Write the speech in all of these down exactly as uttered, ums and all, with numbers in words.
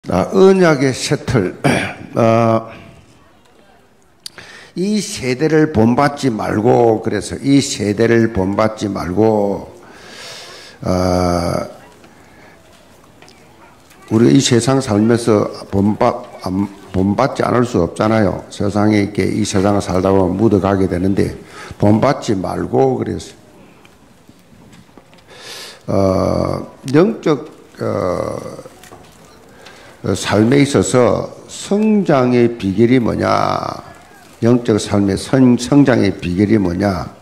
아, 언약의 셔틀. 어, 이 세대를 본받지 말고, 그래서 이 세대를 본받지 말고, 어, 우리 이 세상 살면서 본받, 본받지 않을 수 없잖아요. 세상에 이렇게 이 세상을 살다 보면 묻어가게 되는데, 본받지 말고, 그래서, 어, 영적, 어, 삶에 있어서 성장의 비결이 뭐냐? 영적 삶의 성, 성장의 비결이 뭐냐?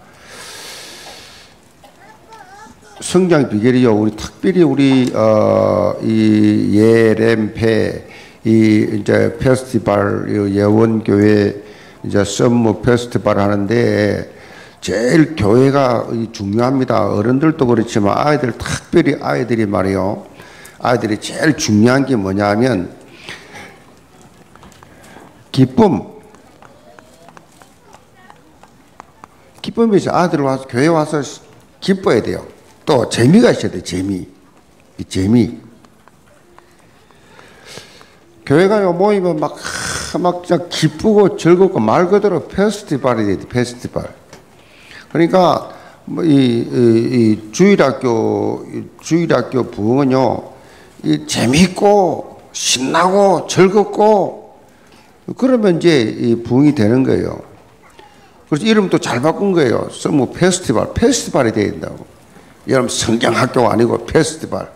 성장 비결이요. 우리 특별히 우리 어, 이 예렘페 이 이제 페스티벌 예원교회 이제 썸머 페스티벌 하는데 제일 교회가 중요합니다. 어른들도 그렇지만 아이들 특별히 아이들이 말이요. 아이들이 제일 중요한 게 뭐냐 하면 기쁨. 기쁨이 있어. 아이들 와서 교회 와서 기뻐야 돼요. 또 재미가 있어야 돼. 재미. 이 재미. 교회가 모이면 막, 막 진짜 기쁘고 즐겁고 말 그대로 페스티벌이 돼. 페스티벌. 그러니까 뭐 이, 이, 이 주일학교 주일학교 부흥은요. 이 재미있고 신나고 즐겁고 그러면 이제 이 부흥이 되는 거예요. 그래서 이름도 잘 바꾼 거예요. 뭐 페스티벌, 페스티벌이 돼야 된다고. 여러분 성경학교가 아니고 페스티벌.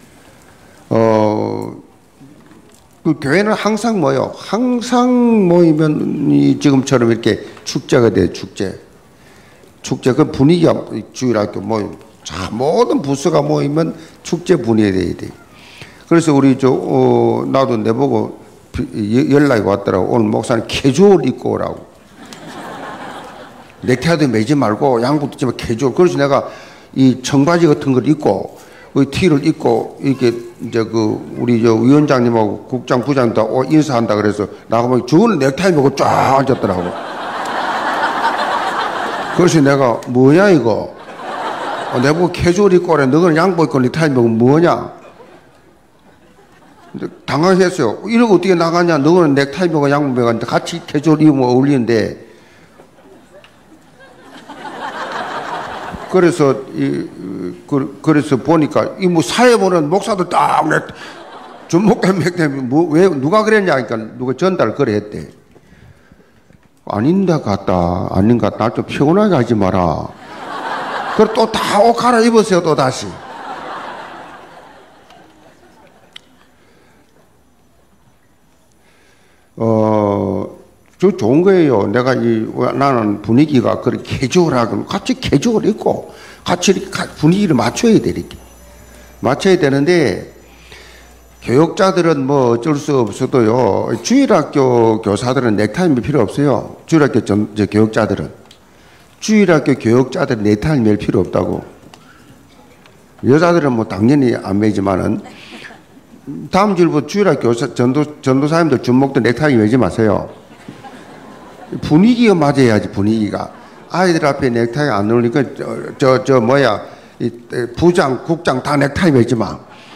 어, 그 교회는 항상 모여. 항상 모이면 이 지금처럼 이렇게 축제가 돼요. 축제. 축제 그 분위기가 주일학교 모임. 자 모든 부서가 모이면 축제 분위기가 돼야 돼. 그래서 우리 저 어, 나도 내보고 연락이 왔더라고. 오늘 목사님 캐주얼 입고 오라고. 넥타이도 매지 말고 양복도 있지만 캐주얼. 그래서 내가 이 청바지 같은 걸 입고 그 티를 입고 이렇게 이제 그 우리 저 위원장님하고 국장 부장도 인사한다 그래서 나가면 저는 넥타이 메고 쫙 앉았더라고. 그래서 내가 뭐냐 이거. 어, 내보고 캐주얼 입고 오래. 너는 양복 입고 넥타이 메고 뭐냐. 당황했어요. 이러고 어떻게 나가냐. 너는 넥타이 메고 양복 메고 하는데 같이 캐주얼 입으면 어울리는데. 그래서 이 그, 그래서 보니까 이 뭐 사회 보는 목사들 딱 전목대 맥대 뭐왜 누가 그랬냐 하니까 누가 전달 그래 했대. 아닌다 같다. 아닌 것 같다. 날 좀 피곤하게 하지 마라. 그걸 또 다 옷 갈아입으세요. 또 다시. 어, 저 좋은 거예요. 내가 이, 나는 분위기가 그렇게 캐주얼하고 같이 캐주얼 있고 같이 이렇게 분위기를 맞춰야 돼, 이렇게. 맞춰야 되는데, 교육자들은 뭐 어쩔 수 없어도요, 주일학교 교사들은 넥타이 맬 필요 없어요. 주일학교 전, 저 교육자들은. 주일학교 교육자들은 넥타이 맬 필요 없다고. 여자들은 뭐 당연히 안 매지만은, 다음 주일부터 주일학교 교사, 전도, 전도사님들 주목도 넥타이 매지 마세요. 분위기가 맞아야지, 분위기가. 아이들 앞에 넥타이 안 어울리니까, 저, 저, 저 뭐야, 이 부장, 국장 다 넥타이 매지 마.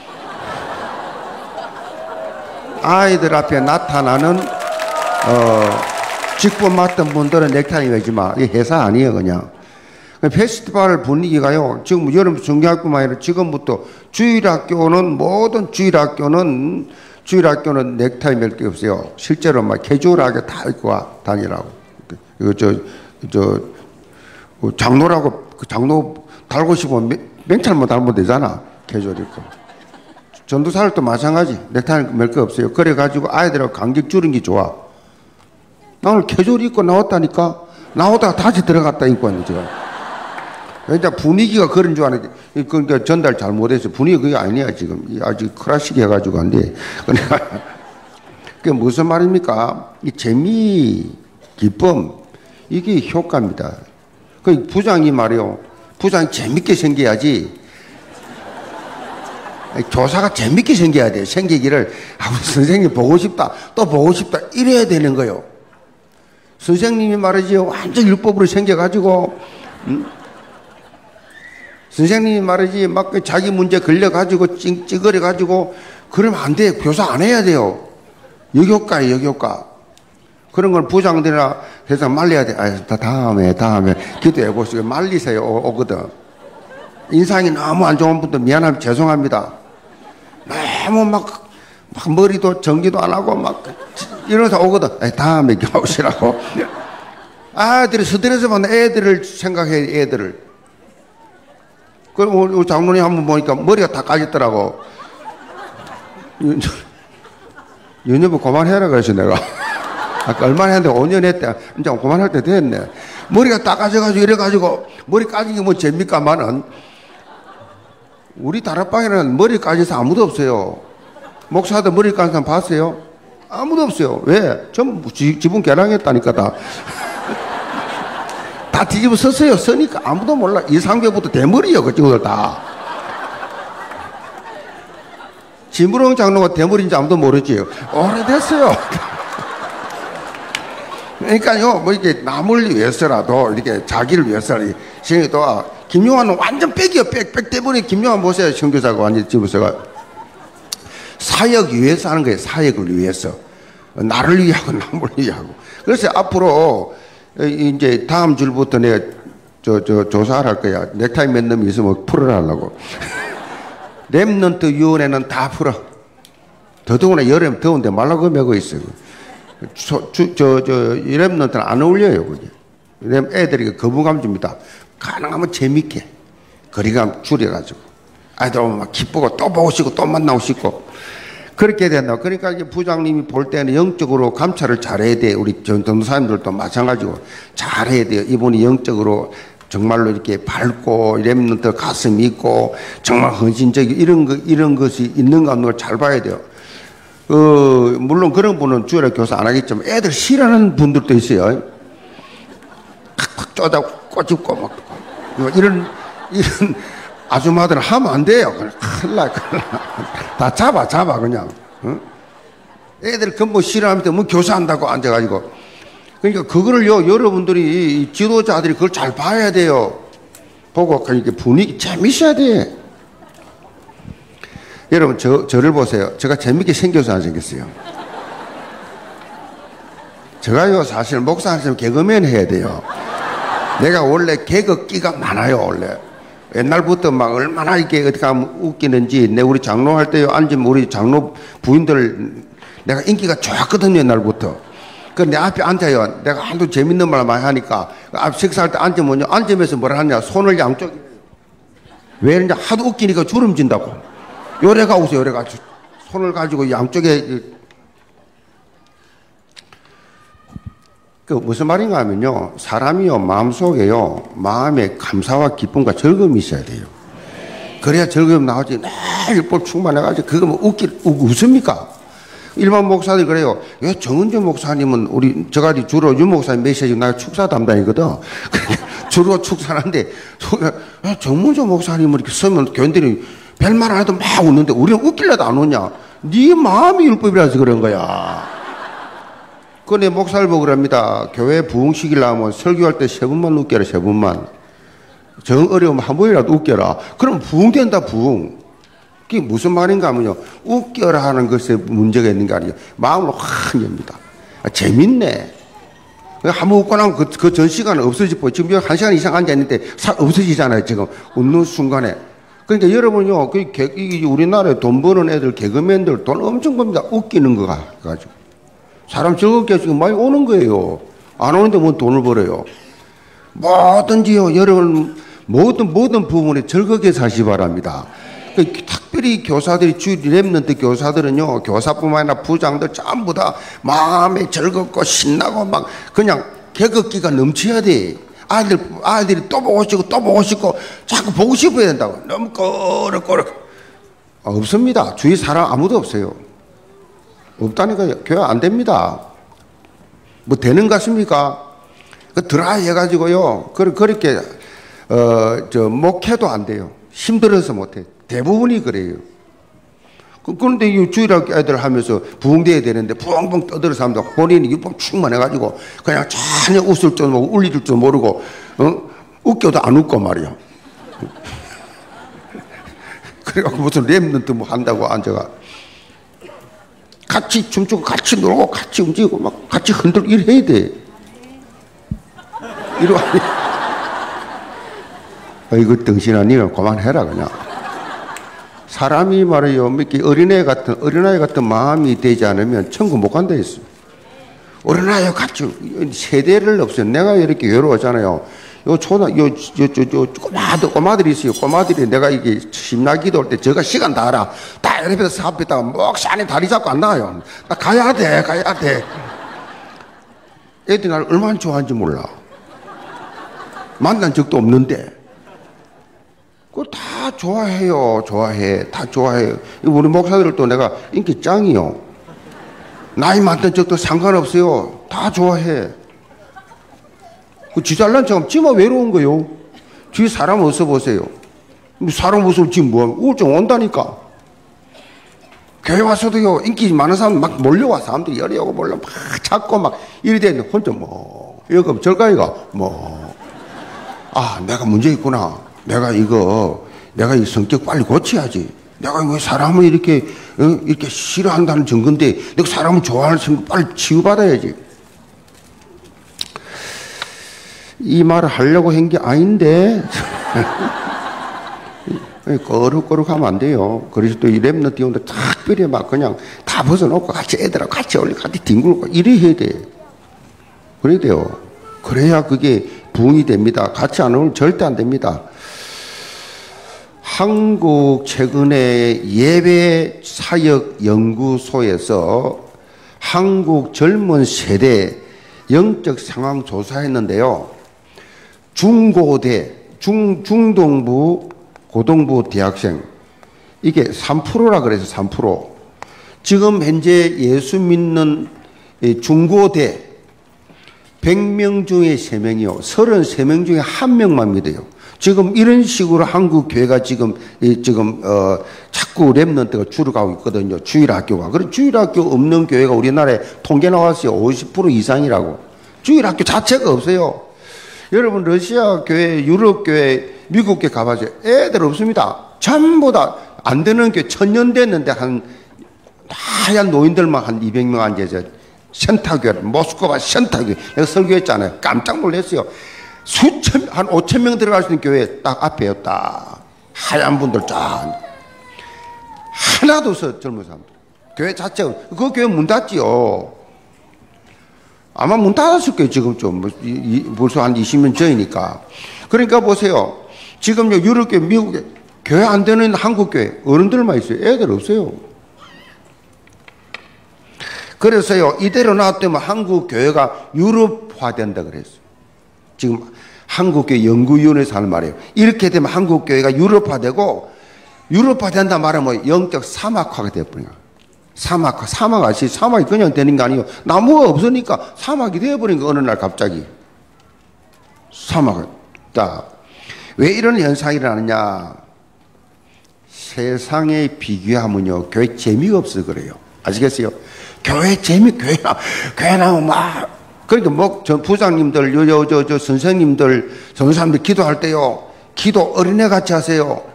아이들 앞에 나타나는, 어, 직분 맡은 분들은 넥타이 매지 마. 이게 회사 아니에요, 그냥. 페스티벌 분위기가요, 지금 여름 중학교만 아니라 지금부터 주일학교는, 모든 주일학교는, 주일학교는 넥타이 맬 게 없어요. 실제로 막 캐주얼하게 다 입고 와, 다니라고. 이거 저, 저, 장로라고, 장로 달고 싶으면 맹찰만 달면 되잖아. 캐주얼 입고. 전도사들도 마찬가지. 넥타이 맬 거 없어요. 그래가지고 아이들하고 간격 줄인 게 좋아. 나 오늘 캐주얼 입고 나왔다니까? 나오다가 다시 들어갔다 입고 왔네, 지금. 그러니까 분위기가 그런 줄 아는데, 그러니까 전달 잘 못해서 분위기가 그게 아니야, 지금. 아직 클래식 해가지고 안 돼. 그러니까, 그게 무슨 말입니까? 이 재미, 기쁨, 이게 효과입니다. 그 부장이 말이요. 부장이 재밌게 생겨야지. 교사가 재밌게 생겨야 돼. 생기기를, 아, 우리 선생님 보고 싶다. 또 보고 싶다. 이래야 되는 거요. 선생님이 말이지, 완전 율법으로 생겨가지고, 음? 선생님이 말이지, 막 자기 문제 걸려가지고, 찡, 찌그려가지고, 그러면 안 돼. 교사 안 해야 돼요. 역효과예요, 역효과. 그런 걸 부장들이나 해서 말려야 돼. 아, 다음에, 다음에 기도해 보시고 말리세요. 오, 오거든. 인상이 너무 안 좋은 분들 미안합니다. 죄송합니다. 너무 막, 막 머리도 정리도 안 하고 막 이러면서 오거든. 아, 다음에 오시라고. 아들이 스트레스 받는 애들을 생각해, 애들을. 그럼 우리 장로님 한번 보니까 머리가 다 까졌더라고. 연여부 그만해라 그랬어, 내가. 아까 얼마나 했는데 오 년 했대. 이제 그만할 때 됐네. 머리가 다 까져가지고 이래가지고 머리 까진 게 뭐 재밌까만은 우리 다락방에는 머리 까져서 아무도 없어요. 목사들 머리 까진 사람 봤어요? 아무도 없어요. 왜? 전부 지분 개량했다니까 다. 다 뒤집어 썼어요. 쓰니까 아무도 몰라. 이상배부터 대머리요, 그 친구들 다. 진무령 장로가 대머리인지 아무도 모르지. 오래됐어요. 그러니까요, 뭐 이렇게 남을 위해서라도, 이렇게 자기를 위해서라도, 또, 김용환은 완전 빽이요, 빽, 빽 때문에 김용환 보세요, 선교사가 완전 집어서가. 사역 위해서 하는 거예요, 사역을 위해서. 나를 위하고, 남을 위하고. 그래서 앞으로, 이제 다음 줄부터 내가 저, 저, 조사를 할 거야. 넥타이 몇 놈이 있으면 풀어라 하려고. 랩넌트 위원회는 다 풀어. 더더구나 여름 더운데 말라고 메고 있어요. 저, 저, 저, 저, 랩넌트는 안 어울려요, 그게. 애들이 거부감 줍니다. 가능하면 재밌게. 거리감 줄여가지고. 아이들 오면 막 기쁘고 또 보고 싶고 또 만나고 싶고. 그렇게 된다. 그러니까 이제 부장님이 볼 때는 영적으로 감찰을 잘해야 돼. 우리 전도사님들도 마찬가지고 잘해야 돼요. 이분이 영적으로 정말로 이렇게 밝고 렘넌트 가슴이 있고 정말 헌신적이 이런 거 이런 것이 있는가 없는 걸 잘 봐야 돼요. 어, 물론 그런 분은 주일에 교사 안 하겠지만 애들 싫어하는 분들도 있어요. 탁탁 쪼다 꼬집고 막 이런 이런 아줌마들은 하면 안 돼요. 큰일 나, 큰일 나. 다 잡아, 잡아, 그냥. 어? 애들 근무 싫어하면 뭐 교사한다고 앉아가지고. 그러니까 그거를요, 여러분들이, 지도자들이 그걸 잘 봐야 돼요. 보고, 그러니까 분위기 재밌어야 돼. 여러분, 저, 저를 보세요. 제가 재밌게 생겨서 안 생겼어요. 제가요, 사실 목사한테 개그맨 해야 돼요. 내가 원래 개그기가 많아요, 원래. 옛날부터 막 얼마나 이게 어떻게 하면 웃기는지, 내 우리 장로 할 때 앉으면 우리 장로 부인들 내가 인기가 좋았거든요, 옛날부터. 그 내 앞에 앉아요. 내가 한두 재밌는 말 많이 하니까 앞 식사할 때 앉으면요, 앉으면서 뭐라 하냐, 손을 양쪽. 왜 그러냐, 하도 웃기니까 주름진다고. 요래가 오세요, 요래가. 손을 가지고 양쪽에. 그 무슨 말인가 하면요, 사람이요 마음속에요 마음에 감사와 기쁨과 즐거움이 있어야 돼요. 그래야 즐거움 나오지. 매일 볼 충만해가지고 그거 뭐 웃기 웃습니까? 일반 목사들 그래요. 예, 정은주 목사님은 우리 저가지 주로 윤 목사님 메시지 나 축사 담당이거든. 주로 축사하는데 정문주 목사님은 이렇게 서면 교인들이 별말 안 해도 막 웃는데 우리는 웃길래도 안 웃냐? 네 마음이 율법이라서 그런 거야. 그내 목사를 보고 그럽니다. 교회 부흥시키려면 설교할 때 세 분만 웃겨라, 세 분만. 정 어려우면 한 번이라도 웃겨라. 그럼 부흥된다, 부흥. 그게 무슨 말인가 하면요, 웃겨라 하는 것에 문제가 있는 게 아니에요. 마음으로 확 엽니다. 아, 재밌네. 한번 웃고 나면 그, 그 전 시간은 없어지고, 지금 한 시간 이상 앉아있는데 사, 없어지잖아요, 지금. 웃는 순간에. 그러니까 여러분요, 그, 우리나라에 돈 버는 애들, 개그맨들 돈 엄청 법니다. 웃기는 거 가지고. 사람 즐겁게 지금 많이 오는 거예요. 안 오는데 뭐 돈을 벌어요. 뭐든지요, 여러분, 모든, 모든 부분에 즐겁게 사시 바랍니다. 그, 특별히 교사들이, 주 랩런트 교사들은요, 교사뿐만 아니라 부장들 전부 다 마음에 즐겁고 신나고 막 그냥 개극기가 넘쳐야 돼. 아이들, 아이들이 또 보고 싶고 또 보고 싶고 자꾸 보고 싶어야 된다고. 너무 꺼럭꺼럭. 아, 없습니다. 주위 사람 아무도 없어요. 없다니까요. 교회 안 됩니다. 뭐 되는 것 같습니까? 그 드라이 해가지고요. 그렇게, 어, 저, 목회도 안 돼요. 힘들어서 못해. 대부분이 그래요. 그런데 이 주일학 애들 하면서 부흥돼야 되는데 붕붕 떠들어서 합니다. 본인이 율법 충만해가지고 그냥 전혀 웃을 줄 모르고 울릴 줄 모르고, 어? 웃겨도 안 웃고 말이야. 그래갖고 무슨 랩런트 뭐 한다고 앉아가. 같이 춤추고 같이 놀고 같이 움직이고 막 같이 흔들고 이래야 돼. 이러 아니. 아이고 덩신아 니는 그만해라 그냥. 사람이 말이요 이렇게 어린애 같은 어린아이 같은 마음이 되지 않으면 천국 못 간다 했어. 어린아이 같이 세대를 없어요. 내가 이렇게 외로웠잖아요. 요 초나 요요요 꼬마들 꼬마들이 있어요. 꼬마들이 내가 이게 심나기도 올 때 저가 시간 다 알아. 다 옆에서 사업했다가 목산에 다리 잡고 안 나와요. 나 가야 돼 가야 돼. 애들이 나를 얼마나 좋아하는지 몰라. 만난 적도 없는데. 그거 다 좋아해요. 좋아해. 다 좋아해요. 우리 목사들도 내가 인기 짱이요. 나이 많던 적도 상관없어요. 다 좋아해. 그 지잘난 척하면 지만 외로운 거요. 뒤에 사람 어서 보세요. 사람 없으면 지금 뭐하면 우울증 온다니까. 교회 와서도요, 인기 많은 사람 막 몰려와. 사람들이 열이 오고 몰려 막 찾고 막 이래 되는데 혼자 뭐, 여기 절가이가 뭐, 아, 내가 문제 있구나. 내가 이거, 내가 이 성격 빨리 고쳐야지. 내가 왜 사람을 이렇게, 어? 이렇게 싫어한다는 증거인데, 내가 사람을 좋아하는 성격 빨리 치유받아야지. 이 말을 하려고 한 게 아닌데, 꺼룩꺼룩 하면 안 돼요. 그래서 또 이 랩너트 오는데 특별히 막 그냥 다 벗어놓고 같이 애들하고 같이 어울리고 같이 뒹굴고 이래 해야 돼. 그래야 돼요. 그래야 그게 부흥이 됩니다. 같이 안 오면 절대 안 됩니다. 한국 최근에 예배 사역 연구소에서 한국 젊은 세대 영적 상황 조사했는데요. 중고대, 중, 중동부, 고등부 대학생 이게 삼 퍼센트라 그래서 삼 퍼센트. 지금 현재 예수 믿는 중고대 백 명 중에 세 명이요. 삼십삼 명 중에 한 명만 믿어요. 지금 이런 식으로 한국 교회가 지금 지금 어 자꾸 랩런트가 줄어가고 있거든요. 주일학교가. 그럼 주일학교 없는 교회가 우리나라에 통계 나왔어요. 오십 퍼센트 이상이라고. 주일학교 자체가 없어요. 여러분 러시아 교회, 유럽 교회, 미국 교회 가봐세요. 애들 없습니다. 전부 다 안 되는 교회 천년 됐는데 한 하얀 노인들만 한 이백 명 앉아서 센타교회, 모스크바 센타교회 내가 설교했잖아요. 깜짝 놀랐어요. 수천, 한 오천 명 들어갈 수 있는 교회 딱 앞에요. 딱 하얀 분들 쫙 하나도 없어. 젊은 사람들. 교회 자체가 그 교회 문 닫지요. 아마 문 닫았을 거예요. 지금 좀 벌써 한 이십 년 전이니까. 그러니까 보세요. 지금 유럽교회, 미국에 교회 안 되는 한국교회 어른들만 있어요. 애들 없어요. 그래서요, 이대로 놔두면 한국교회가 유럽화된다 그랬어요. 지금 한국교회 연구위원회에서 하는 말이에요. 이렇게 되면 한국교회가 유럽화되고, 유럽화된다 말하면 영적 사막화가 되어버려요. 사막화, 사막 아시 사막이 그냥 되는 게 아니에요. 나무가 없으니까 사막이 되어버린 거, 어느 날 갑자기. 사막을. 자, 왜 이런 현상이 일어나느냐. 세상에 비교하면요, 교회 재미가 없어 그래요. 아시겠어요? 교회 재미, 교회 나, 교회 나오면 막, 그러니까 뭐, 저 부장님들, 요, 요, 저, 저 선생님들, 전사님들 기도할 때요, 기도 어린애 같이 하세요.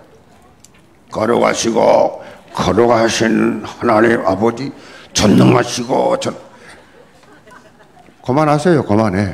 걸어가시고, 걸어가신 하나님 아버지, 전능하시고, 전, 그만하세요, 그만해.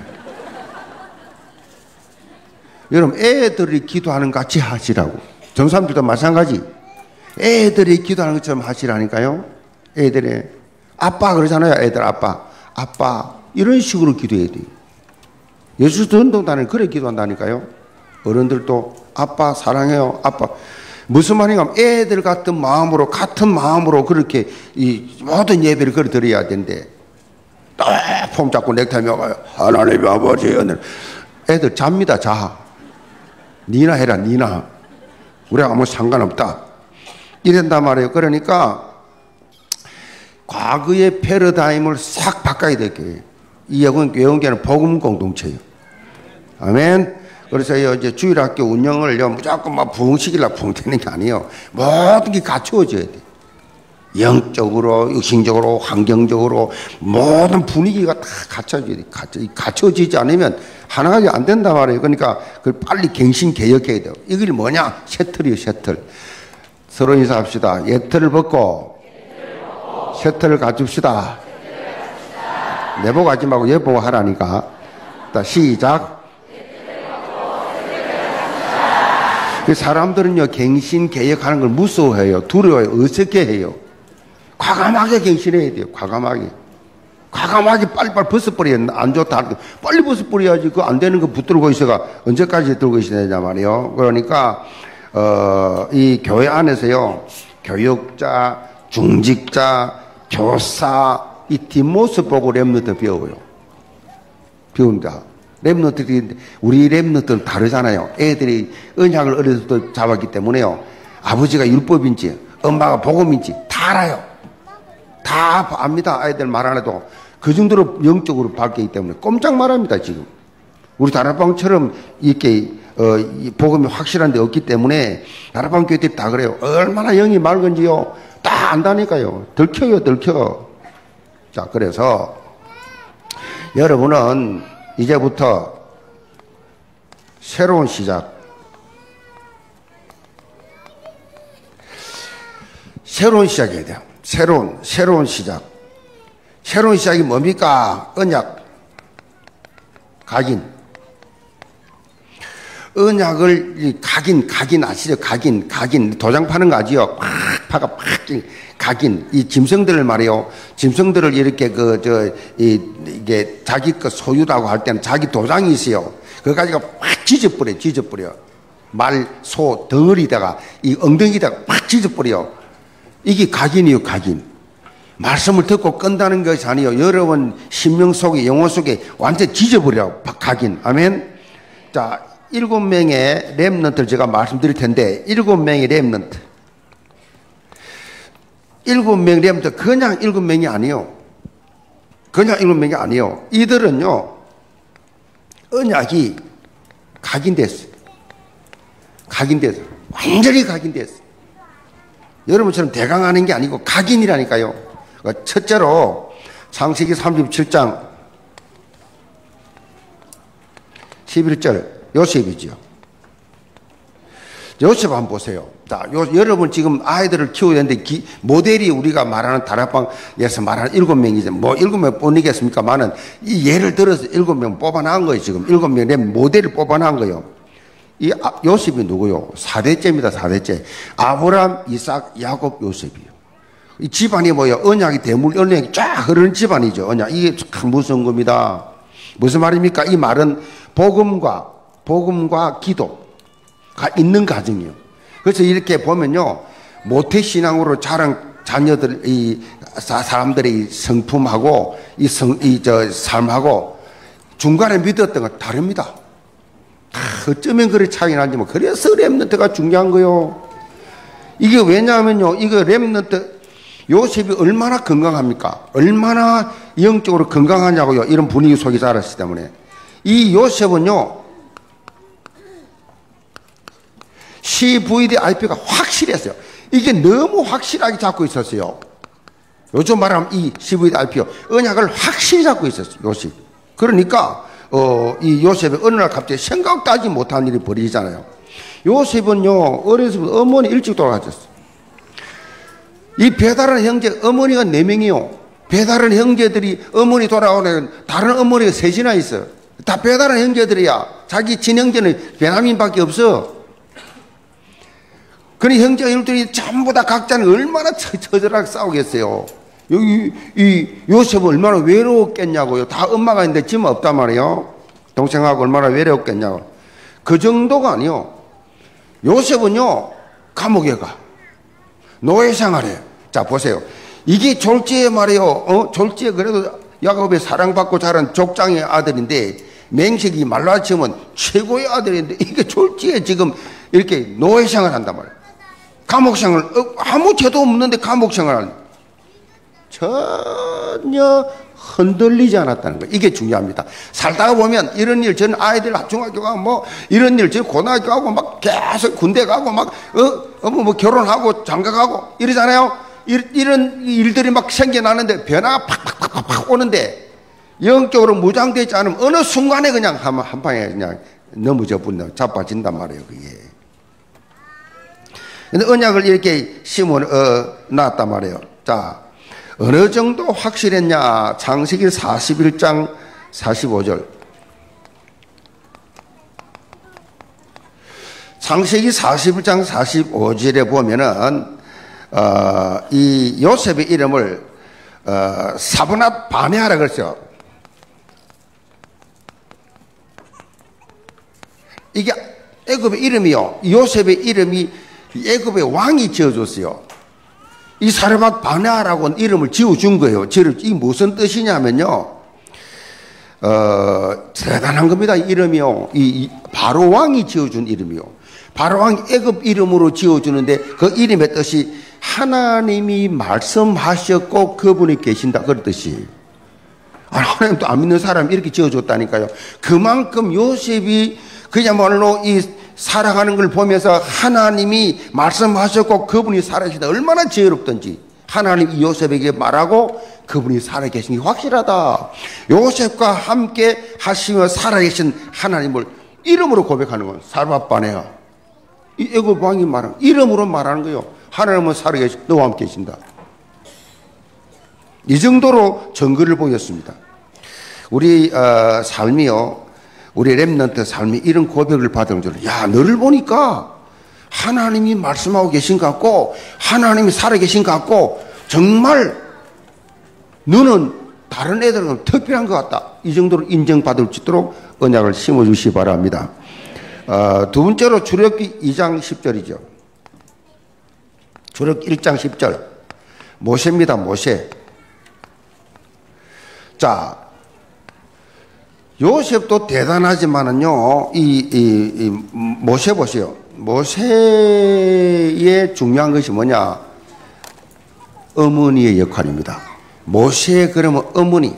여러분, 애들이 기도하는 것 같이 하시라고. 전사님들도 마찬가지. 애들이 기도하는 것처럼 하시라니까요. 애들이. 아빠 그러잖아요. 애들 아빠. 아빠. 이런 식으로 기도해야 돼요. 예수 전도단은 그래 기도한다니까요. 어른들도 아빠 사랑해요. 아빠. 무슨 말인가 하면 애들 같은 마음으로 같은 마음으로 그렇게 이 모든 예배를 그래 드려야 되는데 딱 폼 잡고 넥타이 매고 하나님 아버지 애들 잡니다. 자. 니나 해라 니나. 우리가 아무 상관없다. 이런단 말이에요. 그러니까 과거의 패러다임을 싹 바꿔야 될 거예요. 이 교회는 복음 공동체예요. 아멘. 그래서 이제 주일학교 운영을 무조건 막 부흥시키려고 부흥되는 게 아니에요. 모든 게 갖추어져야 돼. 영적으로, 육신적으로, 환경적으로 모든 분위기가 다 갖춰져야 돼. 갖춰지지 않으면 하나가 안 된단 말이에요. 그러니까 그걸 빨리 갱신 개혁해야 돼요. 이게 뭐냐? 셔틀이에요, 셔틀. 서로 인사합시다. 예틀을 벗고 셔틀을 갖춥시다. 내보고 하지 말고 여보고 하라니까. 자, 시작. 사람들은요, 갱신, 개혁하는 걸 무서워해요. 두려워해요. 어색해 해요. 과감하게 갱신해야 돼요. 과감하게. 과감하게 빨리빨리 벗어버려야 안 좋다. 빨리 벗어버려야지. 그거 안 되는 거 붙들고 있어가 언제까지 들고 있어야 되냐 말이에요. 그러니까, 어, 이 교회 안에서요, 교육자, 중직자, 교사, 이 뒷모습 보고 렘넌트 배워요. 배운다. 렘넌트들이, 우리 렘넌트는 다르잖아요. 애들이 언약을 어려서부터 잡았기 때문에요. 아버지가 율법인지, 엄마가 복음인지 다 알아요. 다 압니다. 아이들 말 안 해도. 그 정도로 영적으로 바뀌기 때문에 꼼짝 말합니다, 지금. 우리 다락방처럼 이렇게, 어, 이 복음이 확실한 데 없기 때문에 다락방 교회들이 다 그래요. 얼마나 영이 맑은지요. 다 안다니까요. 들켜요, 들켜. 자, 그래서 여러분은 이제부터 새로운 시작, 새로운 시작이어야 돼요. 새로운, 새로운 시작. 새로운 시작이 뭡니까? 언약. 각인. 언약을, 각인, 각인 아시죠? 각인, 각인. 도장 파는 거 아지요? 팍, 파가 팍, 각인. 이 짐승들을 말이요. 짐승들을 이렇게 그, 저, 이, 이게 자기 거 소유라고 할 때는 자기 도장이 있어요. 그거 가지고 팍 찢어버려, 찢어버려. 말, 소, 덩어리다가, 이 엉덩이다가 팍 찢어버려. 이게 각인이요, 각인. 말씀을 듣고 끈다는 것이 아니요. 여러분 심령 속에, 영혼 속에 완전 찢어버려. 각인. 아멘. 자, 일곱 명의 렘넌트를 제가 말씀드릴 텐데, 일곱 명의 렘넌트. 일곱 명 렘넌트, 그냥 일곱 명이 아니요. 그냥 일곱 명이 아니요. 이들은요, 언약이 각인됐어요. 각인됐어요. 완전히 각인됐어요. 여러분처럼 대강하는 게 아니고 각인이라니까요. 첫째로 창세기 삼십칠 장 십일 절 요셉이죠. 요셉 한번 보세요. 자, 요, 여러분 지금 아이들을 키워야 되는데 기, 모델이 우리가 말하는 다락방에서 말하는 일곱 명이죠. 뭐 일곱 명 뽑니겠습니까만은 이 예를 들어서 일곱 명 뽑아놓은 거예요. 지금 일곱 명 내 모델을 뽑아놓은 거예요. 이 요셉이 누구요? 사대째입니다. 사대째. 아브라함, 이삭, 야곱, 요셉이요. 이 집안이 뭐예요? 언약이 대물 언약이 쫙 흐르는 집안이죠. 언약. 이게 참 무서운 겁니다. 무슨 말입니까? 이 말은 복음과 복음과 기도가 있는 가정이요. 그래서 이렇게 보면요, 모태신앙으로 자란 자녀들, 이 사람들의 성품하고 이 성, 이 저 삶하고 중간에 믿었던 건 다릅니다. 아, 어쩌면 그래 차이 나지 뭐. 그래서 렘넌트가 중요한 거요. 이게 왜냐하면요, 이거 렘넌트 요셉이 얼마나 건강합니까? 얼마나 영적으로 건강하냐고요. 이런 분위기 속에 자랐기 때문에. 이 요셉은요, 씨브이디아이피가 확실했어요. 이게 너무 확실하게 잡고 있었어요. 요즘 말하면 이 씨브이디아이피요, 언약을 확실히 잡고 있었어요. 요셉. 그러니까 어, 이 요셉이 어느 날 갑자기 생각도 하지 못한 일이 벌어지잖아요. 요셉은요, 어려서부터 어머니 일찍 돌아가셨어요. 이 배다른 형제, 어머니가 네 명이요. 배다른 형제들이 어머니 돌아오는 다른 어머니가 셋이나 있어요. 다 배다른 형제들이야. 자기 친형제는 베냐민밖에 없어. 그런 형제들이 전부 다 각자는 얼마나 처절하게 싸우겠어요. 여기 이 요셉은 얼마나 외로웠겠냐고요. 다 엄마가 있는데 지금 없단 말이에요. 동생하고 얼마나 외로웠겠냐고. 그 정도가 아니요. 요셉은요, 감옥에 가. 노예 생활해. 자, 보세요. 이게 졸지에 말이에요. 어? 졸지에 그래도 야곱의 사랑받고 자란 족장의 아들인데, 맹식이 말라치면 최고의 아들인데, 이게 졸지에 지금 이렇게 노예 생활 한단 말이에요. 감옥 생활, 어, 아무 죄도 없는데 감옥 생활 하는. 전혀 흔들리지 않았다는 거예요. 이게 중요합니다. 살다가 보면 이런 일, 저는 아이들 중학교 가고 뭐 이런 일, 저는 고등학교 가고 막 계속 군대 가고 막 어, 뭐, 뭐 결혼하고 장가 가고 이러잖아요. 이, 이런 일들이 막 생겨나는데 변화가 팍팍팍팍 오는데 영적으로 무장되지 않으면 어느 순간에 그냥 한, 한 방에 그냥 넘어져 붙는 자빠진단 말이에요. 그게. 근데 언약을 이렇게 심어 어, 놨단 말이에요. 자, 어느 정도 확실했냐? 창세기 사십일 장 사십오 절. 창세기 사십일 장 사십오 절에 보면은 어, 이 요셉의 이름을 어, 사브낫 바네아라 그랬어요. 이게 애굽의 이름이요. 요셉의 이름이 애굽의 왕이 지어줬어요. 이 사르밧 바네아라고 이름을 지어준 거예요. 이 무슨 뜻이냐면요. 어, 대단한 겁니다. 이름이요. 이, 이 바로 왕이 지어준 이름이요. 바로 왕이 애굽 이름으로 지어주는데 그 이름의 뜻이 하나님이 말씀하셨고 그분이 계신다. 그런 뜻이. 아, 하나님도 안 믿는 사람이 이렇게 지어줬다니까요. 그만큼 요셉이 그야말로 이 살아가는 걸 보면서 하나님이 말씀하셨고 그분이 살아계시다. 얼마나 지혜롭던지 하나님이 요셉에게 말하고 그분이 살아계신 게 확실하다. 요셉과 함께 하시며 살아계신 하나님을 이름으로 고백하는 건 사르밧 바네아. 이 애굽 왕이 말하는 이름으로 말하는 거예요. 하나님은 살아계신 너와 함께 계신다. 이 정도로 증거를 보였습니다. 우리 어, 삶이요. 우리 렘넌트 삶이 이런 고백을 받은 줄, 야, 너를 보니까 하나님이 말씀하고 계신 것 같고, 하나님이 살아계신 것 같고, 정말 너는 다른 애들은 특별한 것 같다. 이 정도로 인정받을 수 있도록 언약을 심어주시기 바랍니다. 어, 두 번째로 출애굽기 이 장 십 절이죠. 출애굽기 일 장 십 절. 모세입니다, 모세. 자, 요셉도 대단하지만은요, 이, 이, 이, 모세 보세요. 모세의 중요한 것이 뭐냐? 어머니의 역할입니다. 모세 그러면 어머니.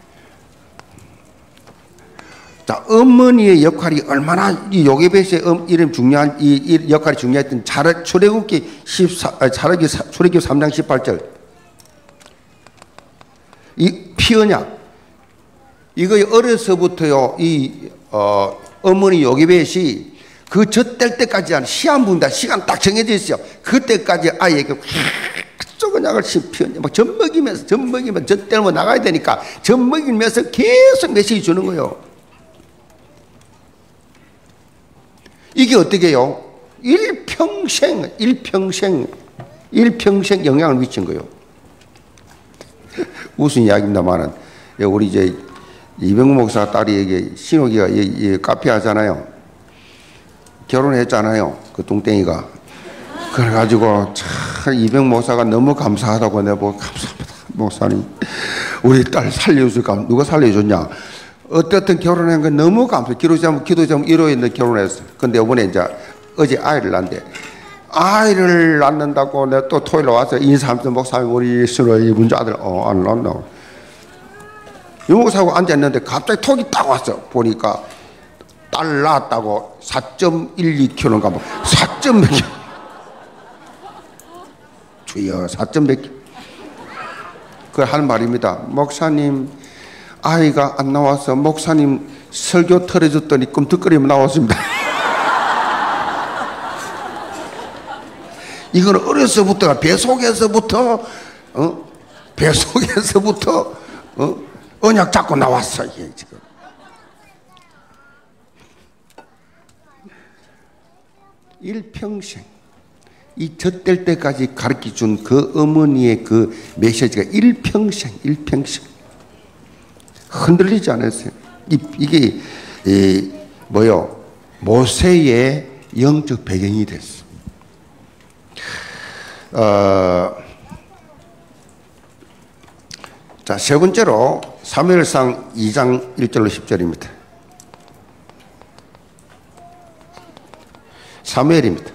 자, 어머니의 역할이 얼마나 이 요게벳의 이름 중요한 이, 이 역할이 중요했던 출애굽기 십사, 출애굽기 삼 장 십팔 절. 이 피언약. 이거 어려서부터요, 이, 어, 어머니 요게벳이 그 젖될 때까지 한 시한 분다. 시간 딱 정해져 있어요. 그때까지 아이에게 쪼그냥을 피우냐. 막 젖 먹이면서, 젖 먹이면서, 젖 때문에 나가야 되니까, 젖 먹이면서 계속 메시지 주는 거예요. 이게 어떻게 해요? 일평생, 일평생, 일평생 영향을 미친 거예요. 무슨 이야기입니다만은, 우리 이제 이병구 목사 딸이 여기 신호기가 여기 카페 하잖아요. 결혼했잖아요. 그 뚱땡이가. 그래가지고 참 이병구 목사가 너무 감사하다고 내가 보고 감사합니다. 목사님. 우리 딸 살려줄까? 누가 살려줬냐? 어쨌든 결혼한 건 너무 감사해요. 기도자면 기도자면 일호에 결혼했어. 근데 이번에 이제 어제 아이를 낳는데 아이를 낳는다고 내가 또 토요일에 와서 인사하면서 목사님 우리 신호의 문제 아들 어, 안 낳는다고. 유목사하고 앉아있는데 갑자기 톡이 딱 왔어. 보니까 딸 낳았다고 사 점 일이 킬로그램인가 뭐 사 점 몇 킬로 주여 사 점 몇 킬로 그 하는 말입니다. 목사님 아이가 안 나와서 목사님 설교 털어줬더니 꿈틀거리면 나왔습니다. 이건 어려서부터 배속에서부터 어? 배속에서부터 어? 언약 잡고 나왔어, 이게 지금. 일평생, 이 젖될 때까지 가르쳐 준 그 어머니의 그 메시지가 일평생, 일평생. 흔들리지 않았어요. 이, 이게, 이, 뭐요? 모세의 영적 배경이 됐어. 어, 자, 세 번째로 사무엘상 이 장 일 절로 십 절입니다. 사무엘입니다.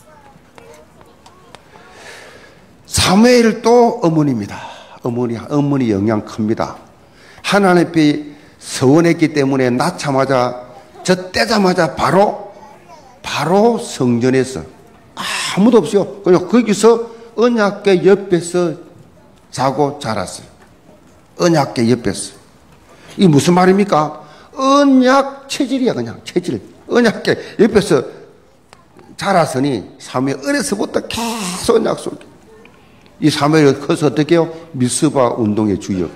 사무엘도 어머니입니다. 어머니, 어머니 영향 큽니다. 하나님 앞에 서원했기 때문에 낳자마자, 저 떼자마자 바로, 바로 성전에서 아무도 없어요. 그냥 거기서 언약궤 옆에서 자고 자랐어요. 언약궤 옆에서. 이게 무슨 말입니까? 언약 체질이야, 그냥 체질. 언약궤 옆에서 자랐으니 사무엘 어려서부터 계속 언약 속에. 이 사무엘이 커서 어떻게 해요? 미스바 운동의 주역.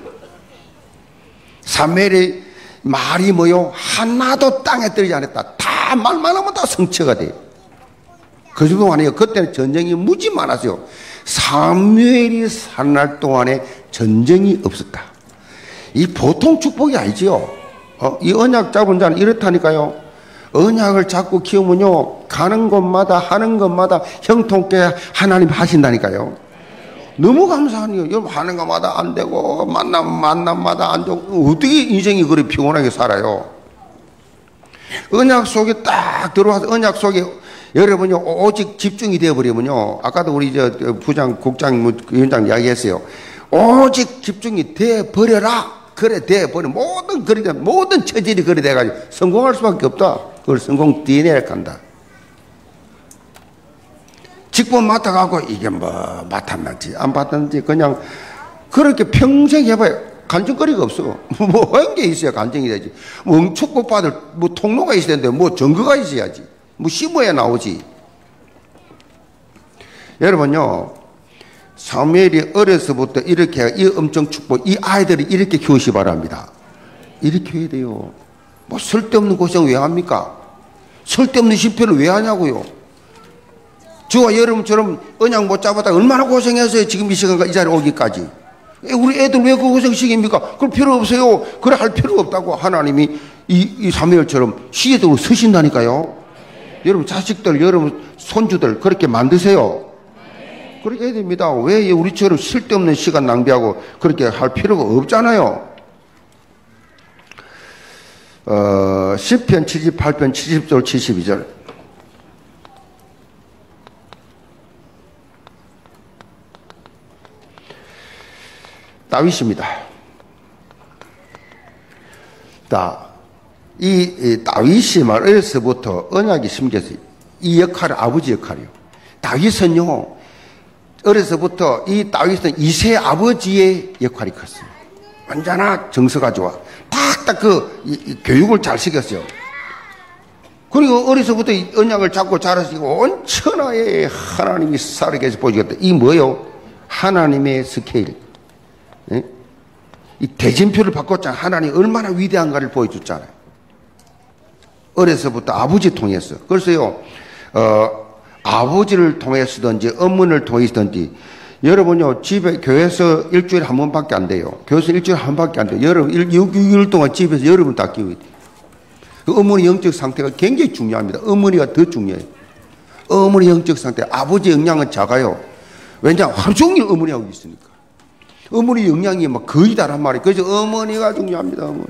사무엘의 말이 뭐요? 하나도 땅에 떨어지지 않았다. 다 말만 하면 다 성취가 돼요. 그 정도 아니에요. 그때는 전쟁이 무지 많았어요. 사무엘이 사는 날 동안에 전쟁이 없었다. 이 보통 축복이 아니지요. 어, 이 언약 잡은 자는 이렇다니까요. 언약을 잡고 키우면요, 가는 곳마다 하는 것마다 형통케 하나님 하신다니까요. 너무 감사하네요. 여러분 하는 것마다 안 되고 만남 만남마다 안 되고 어떻게 인생이 그리 피곤하게 살아요? 언약 속에 딱 들어와서 언약 속에 여러분요 오직 집중이 되어버리면요, 아까도 우리 저 부장 국장 뭐 위원장 이야기했어요. 오직 집중이 되어버려라. 그래 돼버려. 모든 그래 모든 체질이 그래 돼가지고 성공할 수밖에 없다. 그걸 성공 디엔에이를 간다. 직분 맡아가고 이게 뭐 맡았는지 안 맡았는지 그냥 그렇게 평생 해봐요. 간증거리가 없어. 뭐 한 게 있어야 간증이 되지. 뭐 축복받을 뭐 통로가 있어야 되는데 뭐 증거가 있어야지. 뭐 심어야 나오지. 여러분요, 사무엘이 어려서부터 이렇게 이 엄청 축복, 이 아이들이 이렇게 키우시 바랍니다. 이렇게 해야 돼요. 뭐 쓸데없는 고생 왜 합니까? 쓸데없는 실패를 왜 하냐고요. 저와 여러분처럼 언약 못 잡았다 얼마나 고생했어요. 지금 이 시간과 이 자리에 오기까지. 우리 애들 왜 그 고생시킵니까? 그럴 필요 없어요. 그래 할 필요가 없다고 하나님이 이, 이 사무엘처럼 시에도 서신다니까요. 여러분 자식들, 여러분 손주들 그렇게 만드세요. 그렇게 해야 됩니다. 왜 우리처럼 쓸데없는 시간 낭비하고 그렇게 할 필요가 없잖아요. 어, 시편 칠십팔 편 칠십 절 칠십이 절. 다윗입니다. 자, 이, 이 다윗이 말 어려서부터 언약이 심겨서 이 역할은 아버지 역할이요. 다윗은요, 어려서부터 이 다윗은 이세 아버지의 역할이 컸어요. 언제나 정서가 좋아. 딱딱 그 이, 이 교육을 잘 시켰어요. 그리고 어려서부터 이 언약을 잡고 자라시고 온 천하에 하나님이 살아계셔 보시겠다. 이 뭐요? 하나님의 스케일. 예? 이 대진표를 바꿨잖아요. 하나님 얼마나 위대한가를 보여줬잖아요. 어려서부터 아버지 통해서. 그래서요, 어, 아버지를 통해서든지 어머니를 통해서든지 여러분요 집에 교회에서 일주일에 한 번밖에 안 돼요. 교회에서 일주일에 한 번밖에 안 돼요. 여러분 육 일 동안 집에서 여러분 다 키워야 돼요. 그 어머니 영적 상태가 굉장히 중요합니다. 어머니가 더 중요해요. 어머니 영적 상태, 아버지 영향은 작아요. 왜냐하면 하루 종일 어머니하고 있으니까. 어머니 영향이 막 거의 다란 말이에요. 그래서 어머니가 중요합니다. 어머니.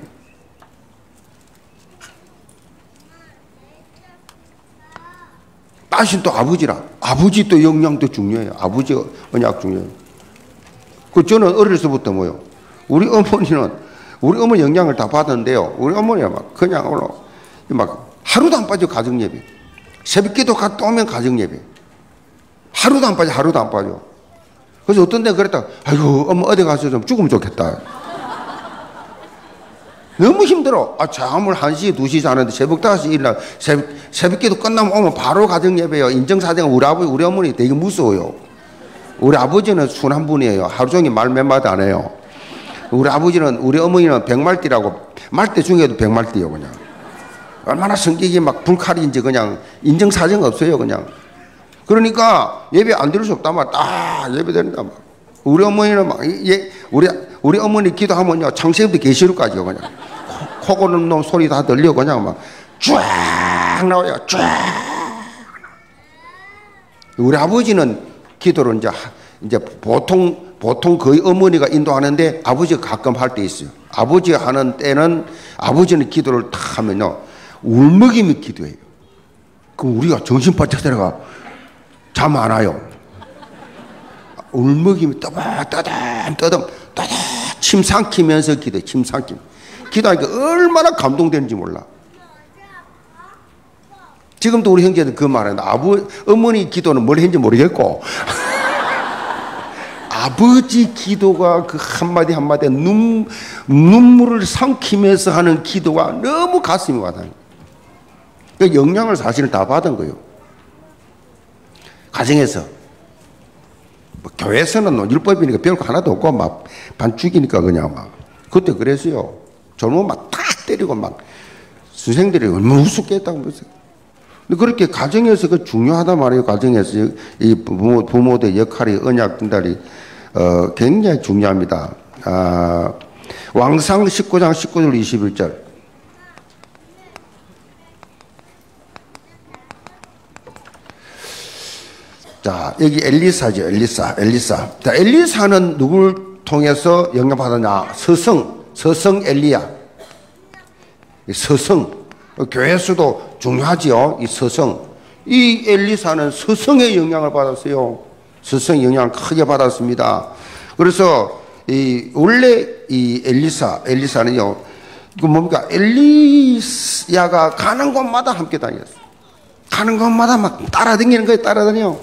다시 또 아버지라. 아버지 또 영향도 중요해요. 아버지 언약 중요해요. 그 저는 어려서부터 뭐요? 우리 어머니는 우리 어머니 영향을 다 받았는데요. 우리 어머니가 막 그냥 오늘 막 하루도 안 빠져 가정 예배. 새벽기도 갔다 오면 가정 예배. 하루도 안 빠져, 하루도 안 빠져. 그래서 어떤 데 그랬다. 아이고 엄마 어디 가서 좀 죽으면 좋겠다. 너무 힘들어. 아, 잠을 한 시, 두 시 자는데 새벽 다섯 시 일어나 새벽, 새벽기도 끝나면 오면 바로 가정 예배요. 인정사정 우리 아버지, 우리 어머니 되게 무서워요. 우리 아버지는 순한 분이에요. 하루 종일 말 몇 마디 안 해요. 우리 아버지는, 우리 어머니는 백말띠라고, 말띠 중에도 백말띠요, 그냥. 얼마나 성격이 막 불칼인지 그냥 인정사정 없어요, 그냥. 그러니까 예배 안 드릴 수 없단 말이야. 딱 예배 드린단 말이야. 우리 어머니는 막, 예, 우리, 우리 어머니 기도하면요, 창세기부터 계시록까지요, 그냥. 코, 코 고는 놈 소리 다 들려, 그냥 막, 쫙 나와요, 쫙. 우리 아버지는 기도를 이제, 이제 보통, 보통 거의 어머니가 인도하는데 아버지가 가끔 할 때 있어요. 아버지가 하는 때는, 아버지는 기도를 탁 하면요, 울먹이며 기도해요. 그럼 우리가 정신 바짝 들어가, 잠 안 와요. 울먹이며 떠담, 떠담, 떠담, 떠담, 침 삼키면서 기도해, 침 삼키며. 기도하니까 얼마나 감동되는지 몰라. 지금도 우리 형제들 그 말하는데, 아버, 어머니 기도는 뭘 했는지 모르겠고, 아버지 기도가 그 한마디 한마디에 눈, 눈물을 삼키면서 하는 기도가 너무 가슴이 와닿아요. 그 영향을 사실은 다 받은 거예요. 가정에서. 뭐 교회에서는 율법이니까 배울 거 하나도 없고 막 반 죽이니까 그냥 막 그때 그랬어요. 젊은 막 탁 때리고 막 선생들이 얼마나 우습게 했다고 그랬어요. 근데 그렇게 가정에서 그 중요하단 말이에요. 가정에서 이 부모, 부모들의 역할이 언약 분달이 어, 굉장히 중요합니다. 아, 왕상 십구 장 십구 절 이십일 절. 자, 여기 엘리사죠. 엘리사. 엘리사. 자, 엘리사는 누굴 통해서 영향받았냐? 서성. 서성 엘리야. 서성. 교회에서도 중요하지요. 이 서성. 이 엘리사는 서성의 영향을 받았어요. 서성의 영향을 크게 받았습니다. 그래서 이 원래 이 엘리사, 엘리사는요. 그 뭡니까? 엘리야가 가는 곳마다 함께 다녔어요. 가는 곳마다 막 따라다니는 거예요. 따라다녀.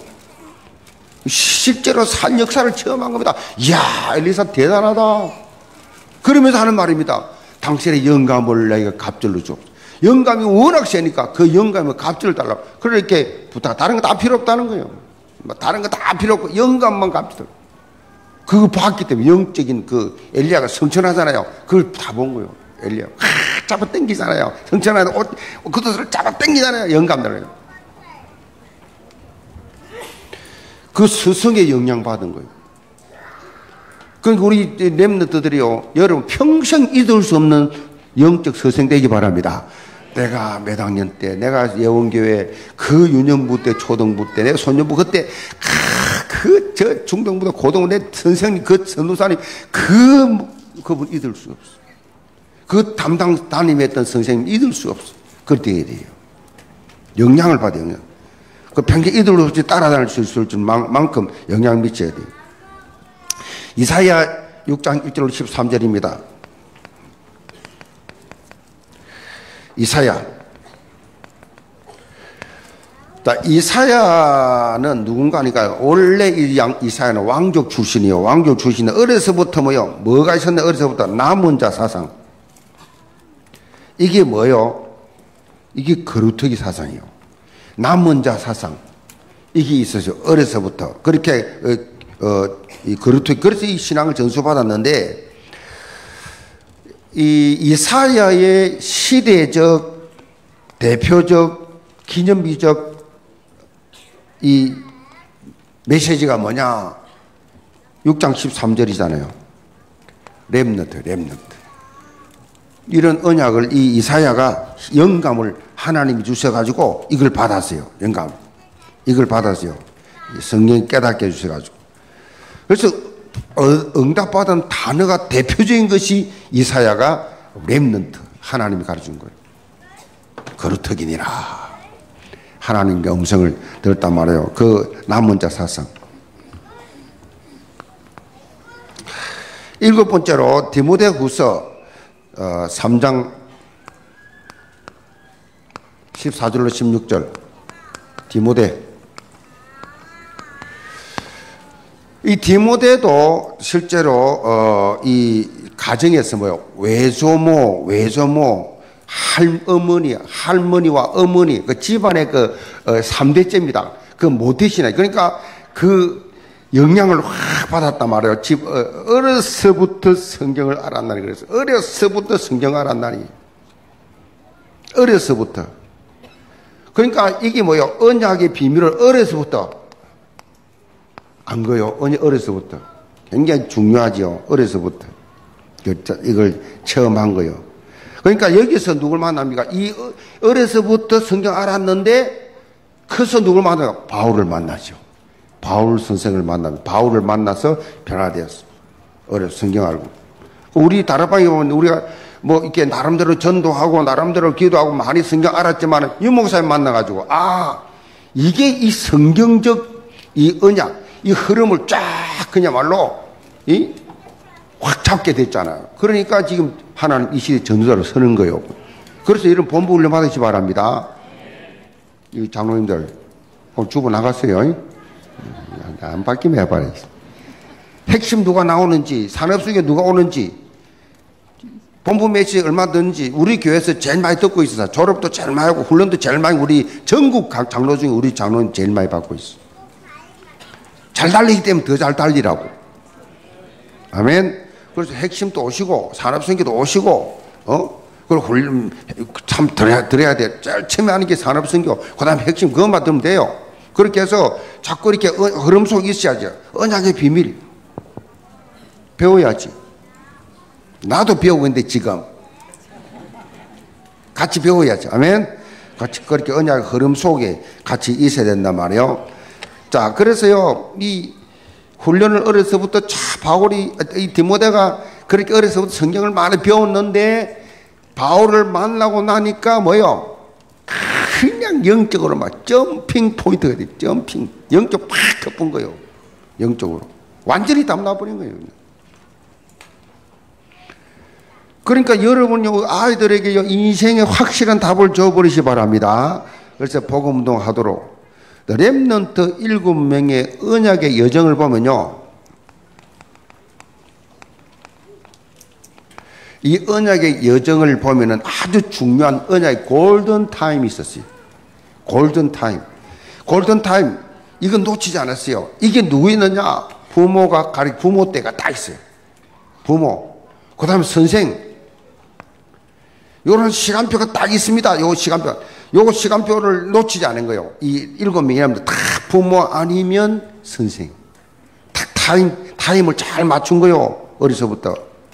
실제로 산 역사를 체험한 겁니다. 이야, 엘리사 대단하다. 그러면서 하는 말입니다. 당신의 영감을 내가 갑절로 줘. 영감이 워낙 세니까 그 영감의 갑절을 달라고. 그렇게 부탁. 다른 거 다 필요 없다는 거예요. 다른 거 다 필요 없고 영감만 갑절. 그거 봤기 때문에 영적인 그 엘리야가 성천하잖아요. 그걸 다 본 거예요. 엘리야가 잡아 당기잖아요. 성천하는 옷, 겉옷을 잡아 당기잖아요. 영감들을. 그 스승의 영향 받은 거예요. 그러니까 우리 렘넌트들이요, 여러분 평생 잊을 수 없는 영적 스승 되기 바랍니다. 내가 몇 학년 때, 내가 예원교회 그 유년부 때, 초등부 때, 내 소년부 그때 그 저 중등부도 고등부 내 선생님, 그 전도사님 그 그분 잊을 수 없어. 그 담당 담임했던 선생님 잊을 수 없어. 그럴 때 돼요. 영향을 받아요. 영향. 그 평생 이들 없이 따라다닐 수 있을 만큼 영향을 미쳐야 돼요. 이사야 육 장 일 절 십삼 절입니다. 이사야. 자, 이사야는 누군가니까 원래 이 양, 이사야는 왕족 출신이요. 왕족 출신은 어려서부터 뭐요? 뭐가 있었나? 어려서부터 남은 자 사상. 이게 뭐요? 이게 거루터기 사상이요. 남은 자 사상. 이게 있어서 어려서부터. 그렇게, 어, 어, 이 거루터기, 그래서 이 신앙을 전수받았는데, 이 이사야의 시대적, 대표적, 기념비적 이 메시지가 뭐냐? 육 장 십삼 절이잖아요. 렘넌트, 렘넌트. 이런 언약을 이 이사야가 영감을 하나님이 주셔가지고 이걸 받았어요. 영감. 이걸 받았어요. 성령 깨닫게 해주셔가지고. 그래서 응답받은 단어가 대표적인 것이 이사야가 렘넌트. 하나님이 가르쳐준 거예요. 거루터기니라. 하나님의 음성을 들었단 말이에요. 그 남은 자 사상. 일곱 번째로 디모데후서 어, 삼 장 십사 절로 십육 절. 디모데. 이 디모데도 실제로 어, 이 가정에서 뭐요? 외조모, 외조모, 할어머니, 할머니와 어머니, 그 집안의 그 어, 삼 대째입니다. 그 모태신앙. 그러니까 그 영향을 확 받았단 말이에요. 집, 어, 어려서부터 성경을 알았나니. 그래서 어려서부터 성경을 알았나니. 어려서부터. 그러니까 이게 뭐예요? 언약의 비밀을 어려서부터 안 거요. 어려서부터. 굉장히 중요하죠. 어려서부터. 이걸 체험한 거요. 그러니까 여기서 누굴 만납니까? 이 어려서부터 성경 알았는데 커서 누굴 만나요? 바울을 만나죠. 바울 선생을 만나면 바울을 만나서 변화되었어. 어려 성경 알고. 우리 다락방에 보면 우리가 뭐 이렇게 나름대로 전도하고 나름대로 기도하고 많이 성경 알았지만 유 목사님 만나가지고 아 이게 이 성경적 이 언약 이 흐름을 쫙 그냥말로 이 확 잡게 됐잖아요. 그러니까 지금 하나님 이 시대 전도자로 서는 거예요. 그래서 이런 본부 훈련 받으시 바랍니다. 이 장로님들 오늘 주부 나갔어요. 안 바뀌면 해봐야지. 핵심 누가 나오는지 산업 속에 누가 오는지 본부 매치 얼마 드는지 우리 교회에서 제일 많이 듣고 있어서 졸업도 제일 많이 하고 훈련도 제일 많이 우리 전국 각 장로 중에 우리 장로는 제일 많이 받고 있어. 잘 달리기 때문에 더 잘 달리라고. 아멘. 그래서 핵심도 오시고 산업선교도 오시고 어 그리고 훌- 참 들어야 들어야 돼. 제일 처음에 하는 게 산업선교. 그다음에 핵심 그것만 들으면 돼요. 그렇게 해서 자꾸 이렇게 흐름 속에 있어야죠. 언약의 비밀 배워야지. 나도 배우고 있는데 지금 같이 배워야죠. 아멘. 같이 그렇게 언약의 흐름 속에 같이 있어야 된단 말이에요. 자, 그래서요 이 훈련을 어려서부터 차 바울이 이 디모데가 그렇게 어려서부터 성경을 많이 배웠는데 바울을 만나고 나니까 뭐요? 그냥 영적으로 막 점핑 포인트가 돼. 점핑 영적 팍 덮은 거예요. 영적으로 완전히 담나버린 거예요. 그러니까 여러분요 아이들에게 인생의 확실한 답을 줘버리시 바랍니다. 그래서 복음 운동하도록 렘넌트 일곱 명의 언약의 여정을 보면요 이 언약의 여정을 보면은 아주 중요한 언약의 골든 타임이 있었어요. 골든 타임. 골든 타임 이건 놓치지 않았어요. 이게 누구 있느냐? 부모가 가리 부모 때가 다 있어요. 부모. 그다음에 선생. 요런 시간표가 딱 있습니다. 요 시간표. 요거 시간표를 놓치지 않은 거예요. 이 일곱 명이라면 다 부모 아니면 선생. 다 타임 타임을 잘 맞춘 거예요. 어려서부터.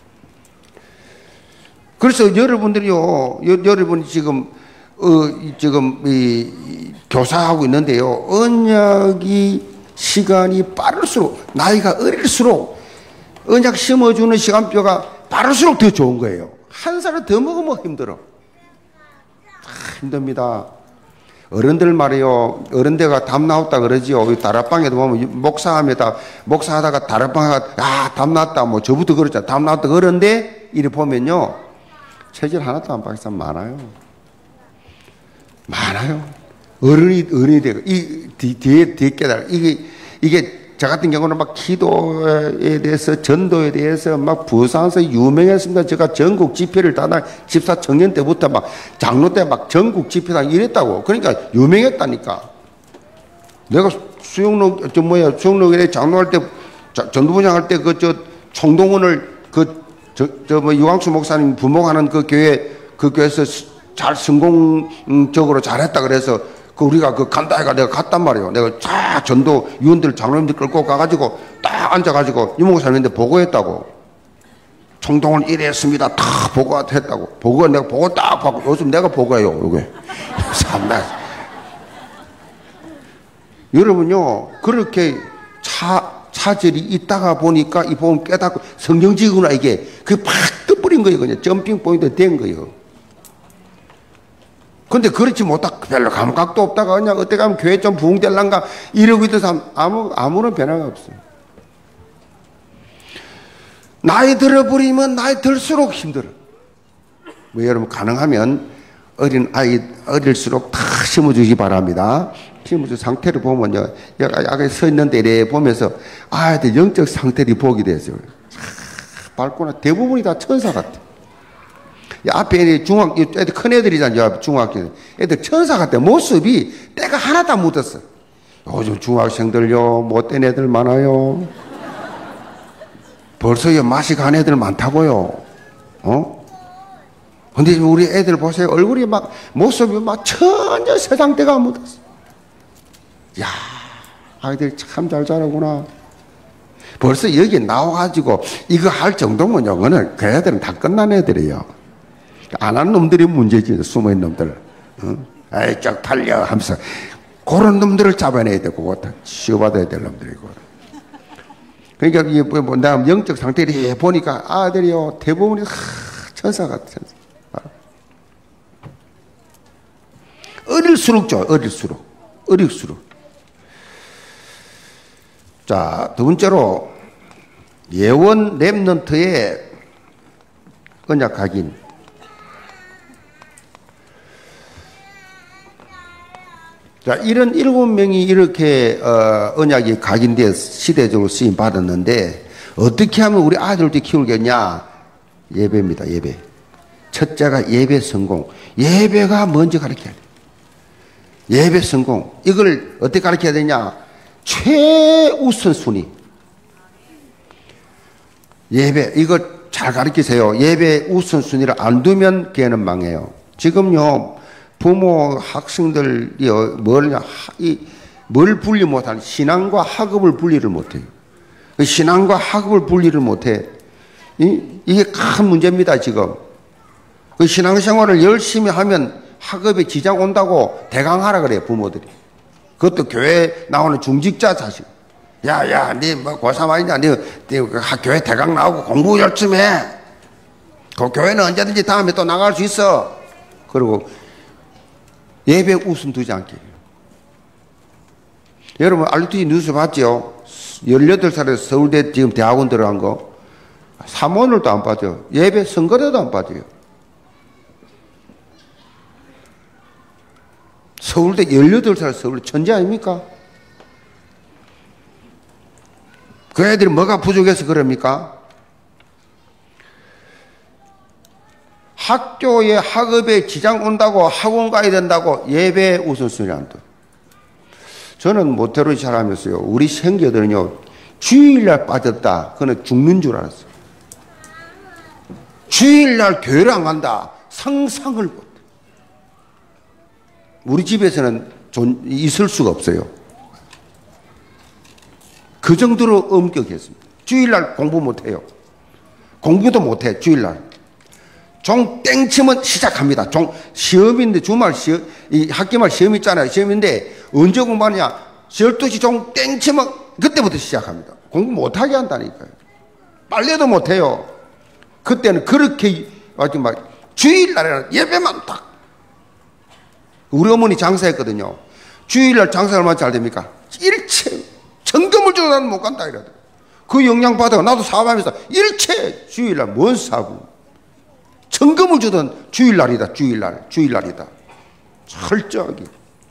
그래서 여러분들이요, 여, 여러분이 지금, 어, 지금, 이, 이, 교사하고 있는데요, 언약이 시간이 빠를수록, 나이가 어릴수록, 언약 심어주는 시간표가 빠를수록 더 좋은 거예요. 한 살을 더 먹으면 힘들어. 아, 힘듭니다. 어른들 말이요, 어른들가 담 나왔다 그러지요. 다락방에도 보면, 목사하면다, 목사하다가 다락방에가, 아, 담 나왔다, 뭐, 저부터 그러잖아. 담 나왔다 그러는데, 이래 보면요, 체질 하나도 안 박힌 사람 많아요. 많아요. 어른이, 어른이 되고, 이, 뒤, 뒤에, 뒤에 깨달아. 이게, 이게, 저 같은 경우는 막 기도에 대해서, 전도에 대해서 막 부산에서 유명했습니다. 제가 전국 집회를 다나, 집사 청년 때부터 막, 장로 때 막 전국 집회다 이랬다고. 그러니까 유명했다니까. 내가 수영록, 저 뭐야, 수영록에 장로할 때, 전도분양 할 때 그, 저, 총동원을 그, 저, 저, 뭐, 유광수 목사님 부목하는 그 교회, 그 교회에서 잘 성공적으로 잘했다 그래서, 그 우리가 그 간다 해가 내가 갔단 말이에요. 내가 쫙 전도 위원들, 장로님들 끌고 가가지고 딱 앉아가지고 유 목사님한테 보고했다고. 총동을 이래 했습니다. 다 보고했다고. 보고, 내가 보고 딱 받고, 요즘 내가 보고해요, 요게. 참나. 여러분요, 그렇게 차, 차질이 있다가 보니까 이 보면 깨닫고 성경지구나 이게 그게 팍 떠버린 거예요. 그냥 점핑 포인트 된 거예요. 근데 그렇지 못하 별로 감각도 없다가 그냥 어떻게 하면 교회 좀 부흥될란가 이러고 있던 사람 아무, 아무런 변화가 없어요. 나이 들어버리면 나이 들수록 힘들어. 뭐 여러분 가능하면 어린 아이 어릴수록 다 심어주기 바랍니다. 심어준 상태를 보면요, 여기 서 있는데 이래 보면서 아이들 영적 상태를 보게 됐어요. 밝구나. 대부분이 다 천사 같아. 앞에 중학 애들 큰 애들이잖아요. 중학교 애들 천사 같아. 모습이 때가 하나도 안 묻었어. 요즘 중학생들요 못된 애들 많아요. 벌써 맛이 간 애들 많다고요. 어? 근데 우리 애들 보세요. 얼굴이 막, 모습이 막 전혀 세상 때가 안 묻었어. 야, 아이들 참 잘 자라구나. 벌써 여기 나와가지고 이거 할 정도면요, 그거는 그 애들은 다 끝난 애들이에요. 안 하는 놈들이 문제지, 숨어있는 놈들. 응? 에이, 쫙 팔려 하면서. 그런 놈들을 잡아내야 되고, 그거 다 치유받아야 될 놈들이고. 그러니까, 이게 뭐, 내가 영적 상태를 보니까 아들이요, 대부분이 하, 천사 같아, 천사. 어릴수록 좋아요, 어릴수록. 어릴수록. 자, 두 번째로, 예원 렘넌트의 언약 각인. 자, 이런 일곱 명이 이렇게, 어, 언약이 각인되어 시대적으로 쓰임 받았는데, 어떻게 하면 우리 아들도 키우겠냐? 예배입니다, 예배. 첫째가 예배 성공. 예배가 먼저 가르쳐야 돼. 예배 성공. 이걸 어떻게 가르쳐야 되냐? 최우선순위. 예배, 이거 잘 가르치세요. 예배 우선순위를 안 두면 걔는 망해요. 지금요, 부모, 학생들이 뭘, 이, 뭘 분리 못하는, 신앙과 학업을 분리를 못해요. 신앙과 학업을 분리를 못해. 이, 이게 큰 문제입니다, 지금. 그 신앙생활을 열심히 하면 학업에 지장 온다고 대강하라 그래요, 부모들이. 그것도 교회 나오는 중직자 자식. 야, 야, 니 뭐 고삼 아니냐? 니, 니 교회 대강 나오고 공부 열심히 해. 그 교회는 언제든지 다음에 또 나갈 수 있어. 그리고 예배 웃음 두지 않게. 여러분, 알티비 뉴스 봤죠? 열여덟 살에서 서울대 지금 대학원 들어간 거. 삼원을도 안 빠져요. 예배 선거대도 안 빠져요. 서울대 열여덟 살 서울대 천재 아닙니까? 그 애들이 뭐가 부족해서 그럽니까? 학교에 학업에 지장 온다고 학원 가야 된다고 예배 우선순위 안 둬. 저는 모태로 자라면서요, 우리 형제들은요, 주일날 빠졌다. 그는 죽는 줄 알았어요. 주일날 교회를 안 간다. 상상을 못해. 우리 집에서는 존, 있을 수가 없어요. 그 정도로 엄격했습니다. 주일날 공부 못해요. 공부도 못해, 주일날. 종 땡치면 시작합니다. 종, 시험인데, 주말 시험, 이 학기말 시험 있잖아요. 시험인데, 언제 공부하느냐? 열두 시 종 땡치면 그때부터 시작합니다. 공부 못하게 한다니까요. 빨래도 못해요. 그때는 그렇게, 아주 막, 주일날에는 예배만 딱. 우리 어머니 장사했거든요. 주일날 장사 얼마나 잘 됩니까? 일체. 정금을 줘도 나는 못 간다 이러더라고요. 그 영향 받아가 나도 사업하면서 일체 주일날 뭔 사고. 정금을 주던 주일날이다. 주일날. 주일날이다. 철저하게.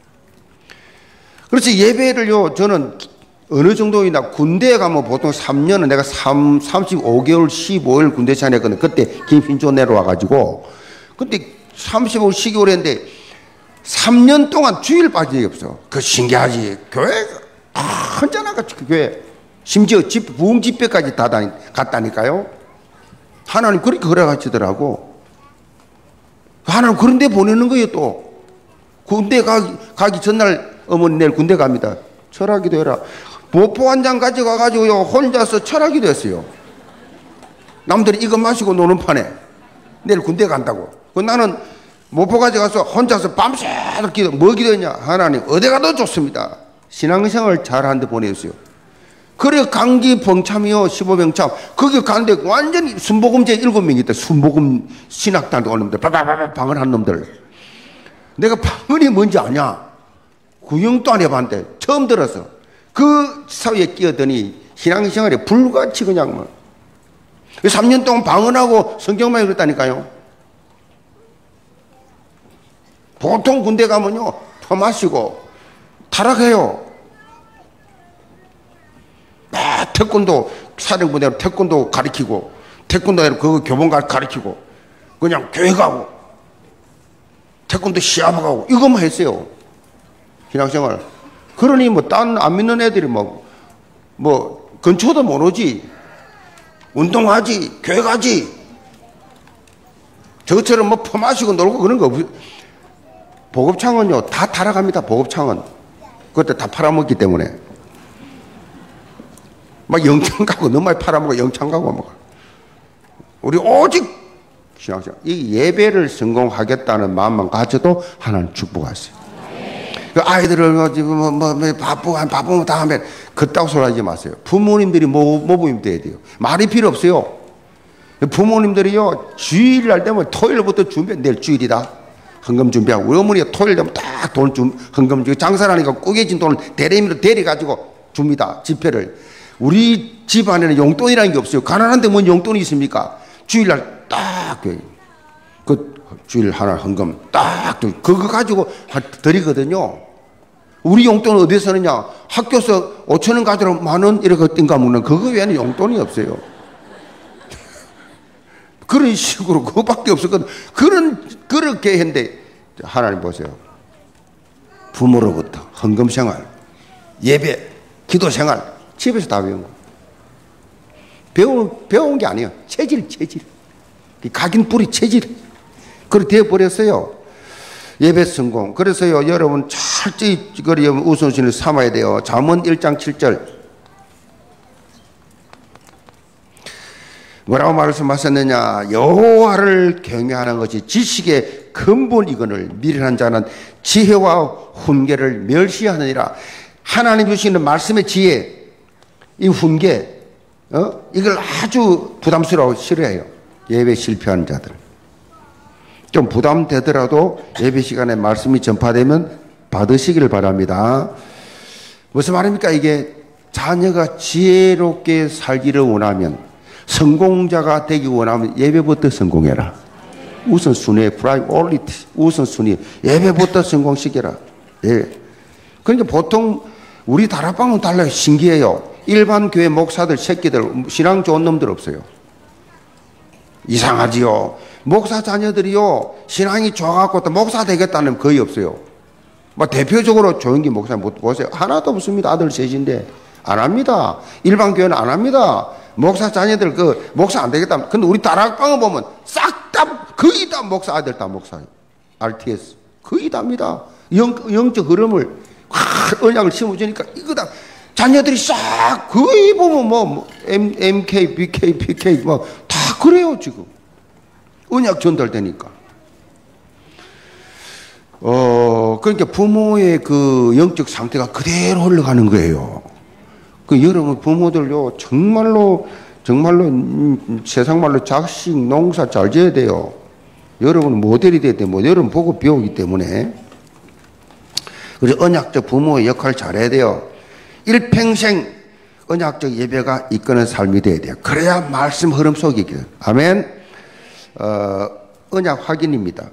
그렇지 예배를요 저는 어느 정도이나 군대에 가면 보통 삼 년은 내가 삼, 삼십오 개월 십오 일 군대 차냈거든. 그때 김신조 내려와가지고 그때 삼십오 개월 했는데 삼 년 동안 주일 빠진 적이 없어. 그 신기하지. 교회가 혼자나 같이 그 교회 심지어 집, 부흥 집회까지 다 다니, 갔다니까요. 하나님 그렇게 허락하시더라고. 하나님 그런 데 보내는 거예요. 또 군대 가기, 가기 전날 어머니 내일 군대 갑니다. 철학기도 해라. 모포 한 장 가져가가지고요 혼자서 철학기도 했어요. 남들이 이거 마시고 노는 판에 내일 군대 간다고. 그 나는 모포 가져가서 혼자서 밤새도록 기도. 뭐 기도했냐? 하나님 어디 가도 좋습니다. 신앙생활 잘하는데 보내주세요. 그래 강기 병참이요 십오 병참 거기 가는데 완전히 순복음제 일곱 명이 있다. 순복음 신학단도 온 놈들 바바바바 방을 한 놈들. 내가 방언이 뭔지 아냐? 구경도 안 해봤는데 처음 들었어. 그 사회에 끼어드니 신앙생활에 불같이 그냥 뭐 삼 년 동안 방언하고 성경만 읽었다니까요. 보통 군대 가면요 퍼마시고 타락해요. 아, 태권도 사령부대로 태권도 가르치고 태권도로 그거 교본 가르치고 그냥 교회 가고 태권도 시합 가고 이것만 했어요. 신앙생활. 그러니 뭐 딴 안 믿는 애들이 뭐, 뭐 근처도 못 오지. 운동하지. 교회 가지. 저처럼 뭐 퍼마시고 놀고 그런 거 없어요. 보급창은요 다 타락합니다. 보급창은 그때 다 팔아먹기 때문에 막 영창 가고 너무 많이 팔아먹고 영창 가고 막 우리 오직 신앙생활 이 예배를 성공하겠다는 마음만 가져도 하나님 축복하세요. 그 아이들을 뭐, 뭐, 뭐 바쁘고 바쁘면 다 하면 그따구 소리 하지 마세요. 부모님들이 모, 모범이 돼야 돼요. 말이 필요 없어요. 부모님들이요 주일날 되면 토요일부터 준비해. 내일 주일이다. 헌금 준비하고 우리 어머니가 토요일 되면 딱 돈 좀 헌금 주고 장사를 하니까 꾸겨진 돈을 대리미로 대리가지고 줍니다. 집회를. 우리 집안에는 용돈이라는 게 없어요. 가난한데 뭔 용돈이 있습니까? 주일날 딱 그 주일 하나 헌금 딱 그거 가지고 드리거든요. 우리 용돈은 어디서 쓰느냐? 학교에서 오천 원 가지고 만 원 이렇게 띵가 먹는 그거 외에는 용돈이 없어요. 그런 식으로 그거밖에 없었거든. 그런 그렇게 했는데 하나님 보세요. 부모로부터 헌금 생활, 예배 기도 생활 집에서 다 배운 거. 배운 배운 게 아니에요. 체질, 체질. 각인 뿌리 체질. 그렇게 되어 버렸어요. 예배 성공. 그래서요, 여러분 철저히 그리 우선순위를 삼아야 돼요. 잠언 일 장 칠 절. 뭐라고 말씀하셨느냐? 여호와를 경외하는 것이 지식의 근본이거늘 미련한 자는 지혜와 훈계를 멸시하느니라. 하나님 주시는 말씀의 지혜, 이 훈계, 어? 이걸 아주 부담스러워 싫어해요. 예배 실패하는 자들. 좀 부담되더라도 예배 시간에 말씀이 전파되면 받으시기를 바랍니다. 무슨 말입니까? 이게 자녀가 지혜롭게 살기를 원하면, 성공자가 되기 원하면 예배부터 성공해라. 우선순위에 프라이오리티, 우선순위 예배부터 성공시켜라. 예. 그러니까 보통 우리 다락방은 달라요. 신기해요. 일반 교회 목사들 새끼들 신앙 좋은 놈들 없어요. 이상하지요. 목사 자녀들이요 신앙이 좋아갖고 또 목사 되겠다는 거의 없어요. 뭐 대표적으로 조영기 목사 못 보세요. 하나도 없습니다. 아들 셋인데 안 합니다. 일반 교회는 안 합니다. 목사 자녀들 그 목사 안 되겠다. 근데 우리 다락방을 보면 싹 다 거의 다 목사 아들 다 목사예요. 알티에스 거의 다입니다. 영, 영적 흐름을 확 언약을 심어주니까 이거 다 자녀들이 싹 거의 보면 뭐, 뭐 M, 엠케이, 비케이, 피케이 뭐 다 그래요 지금. 언약 전달되니까. 어 그러니까 부모의 그 영적 상태가 그대로 흘러가는 거예요. 그 여러분 부모들요 정말로 정말로 음, 세상 말로 자식 농사 잘 지어야 돼요. 여러분 모델이 돼야 돼요. 뭐 여러분 보고 배우기 때문에. 그래서 언약적 부모의 역할을 잘해야 돼요. 일평생 언약적 예배가 이끄는 삶이 돼야 돼요. 그래야 말씀 흐름 속에 있게 돼요. 아멘. 어, 언약 확인입니다.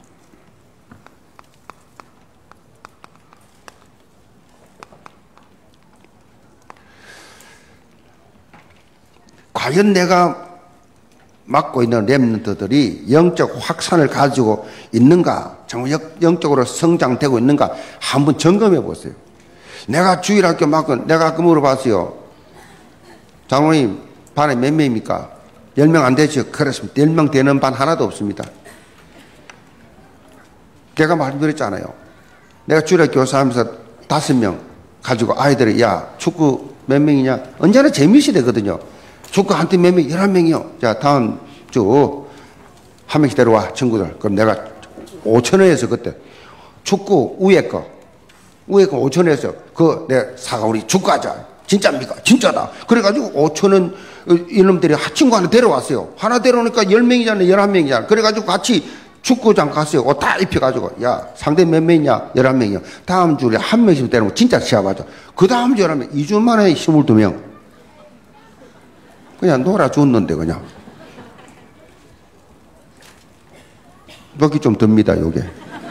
과연 내가 맡고 있는 렘넌트들이 영적 확산을 가지고 있는가, 정말 영적으로 성장되고 있는가 한번 점검해 보세요. 내가 주일학교 맡고 내가 아까 물어봤어요. 장로님 반에 몇 명입니까? 열 명 안 되죠? 그렇습니다. 열 명 되는 반 하나도 없습니다. 제가 말씀드렸잖아요. 내가 주일학교 교사하면서 다섯 명 가지고 아이들이 야 축구 몇 명이냐? 언제나 재미시되거든요. 축구 한 팀 몇 명? 열한 명이요. 자, 다음 주 한 명씩 데려와, 친구들. 그럼 내가 오천 원에서 그때 축구 위에 거, 위에 거 오천 원에서 그 내가 사가 우리 축구하자. 진짜입니까? 진짜다. 그래가지고 오천 원 이놈들이 친구 하나 데려왔어요. 하나 데려오니까 열 명이잖아요. 열한 명이잖아요. 그래가지고 같이 축구장 갔어요. 옷 다 입혀가지고 야 상대 몇 명이냐? 열한 명이요. 다음 주에 한 명씩 데려오면 진짜 시합하자. 그 다음 주에 하면 이 주 만에 스물두 명. 그냥 놀아줬는데 그냥 먹기 좀 듭니다 요게.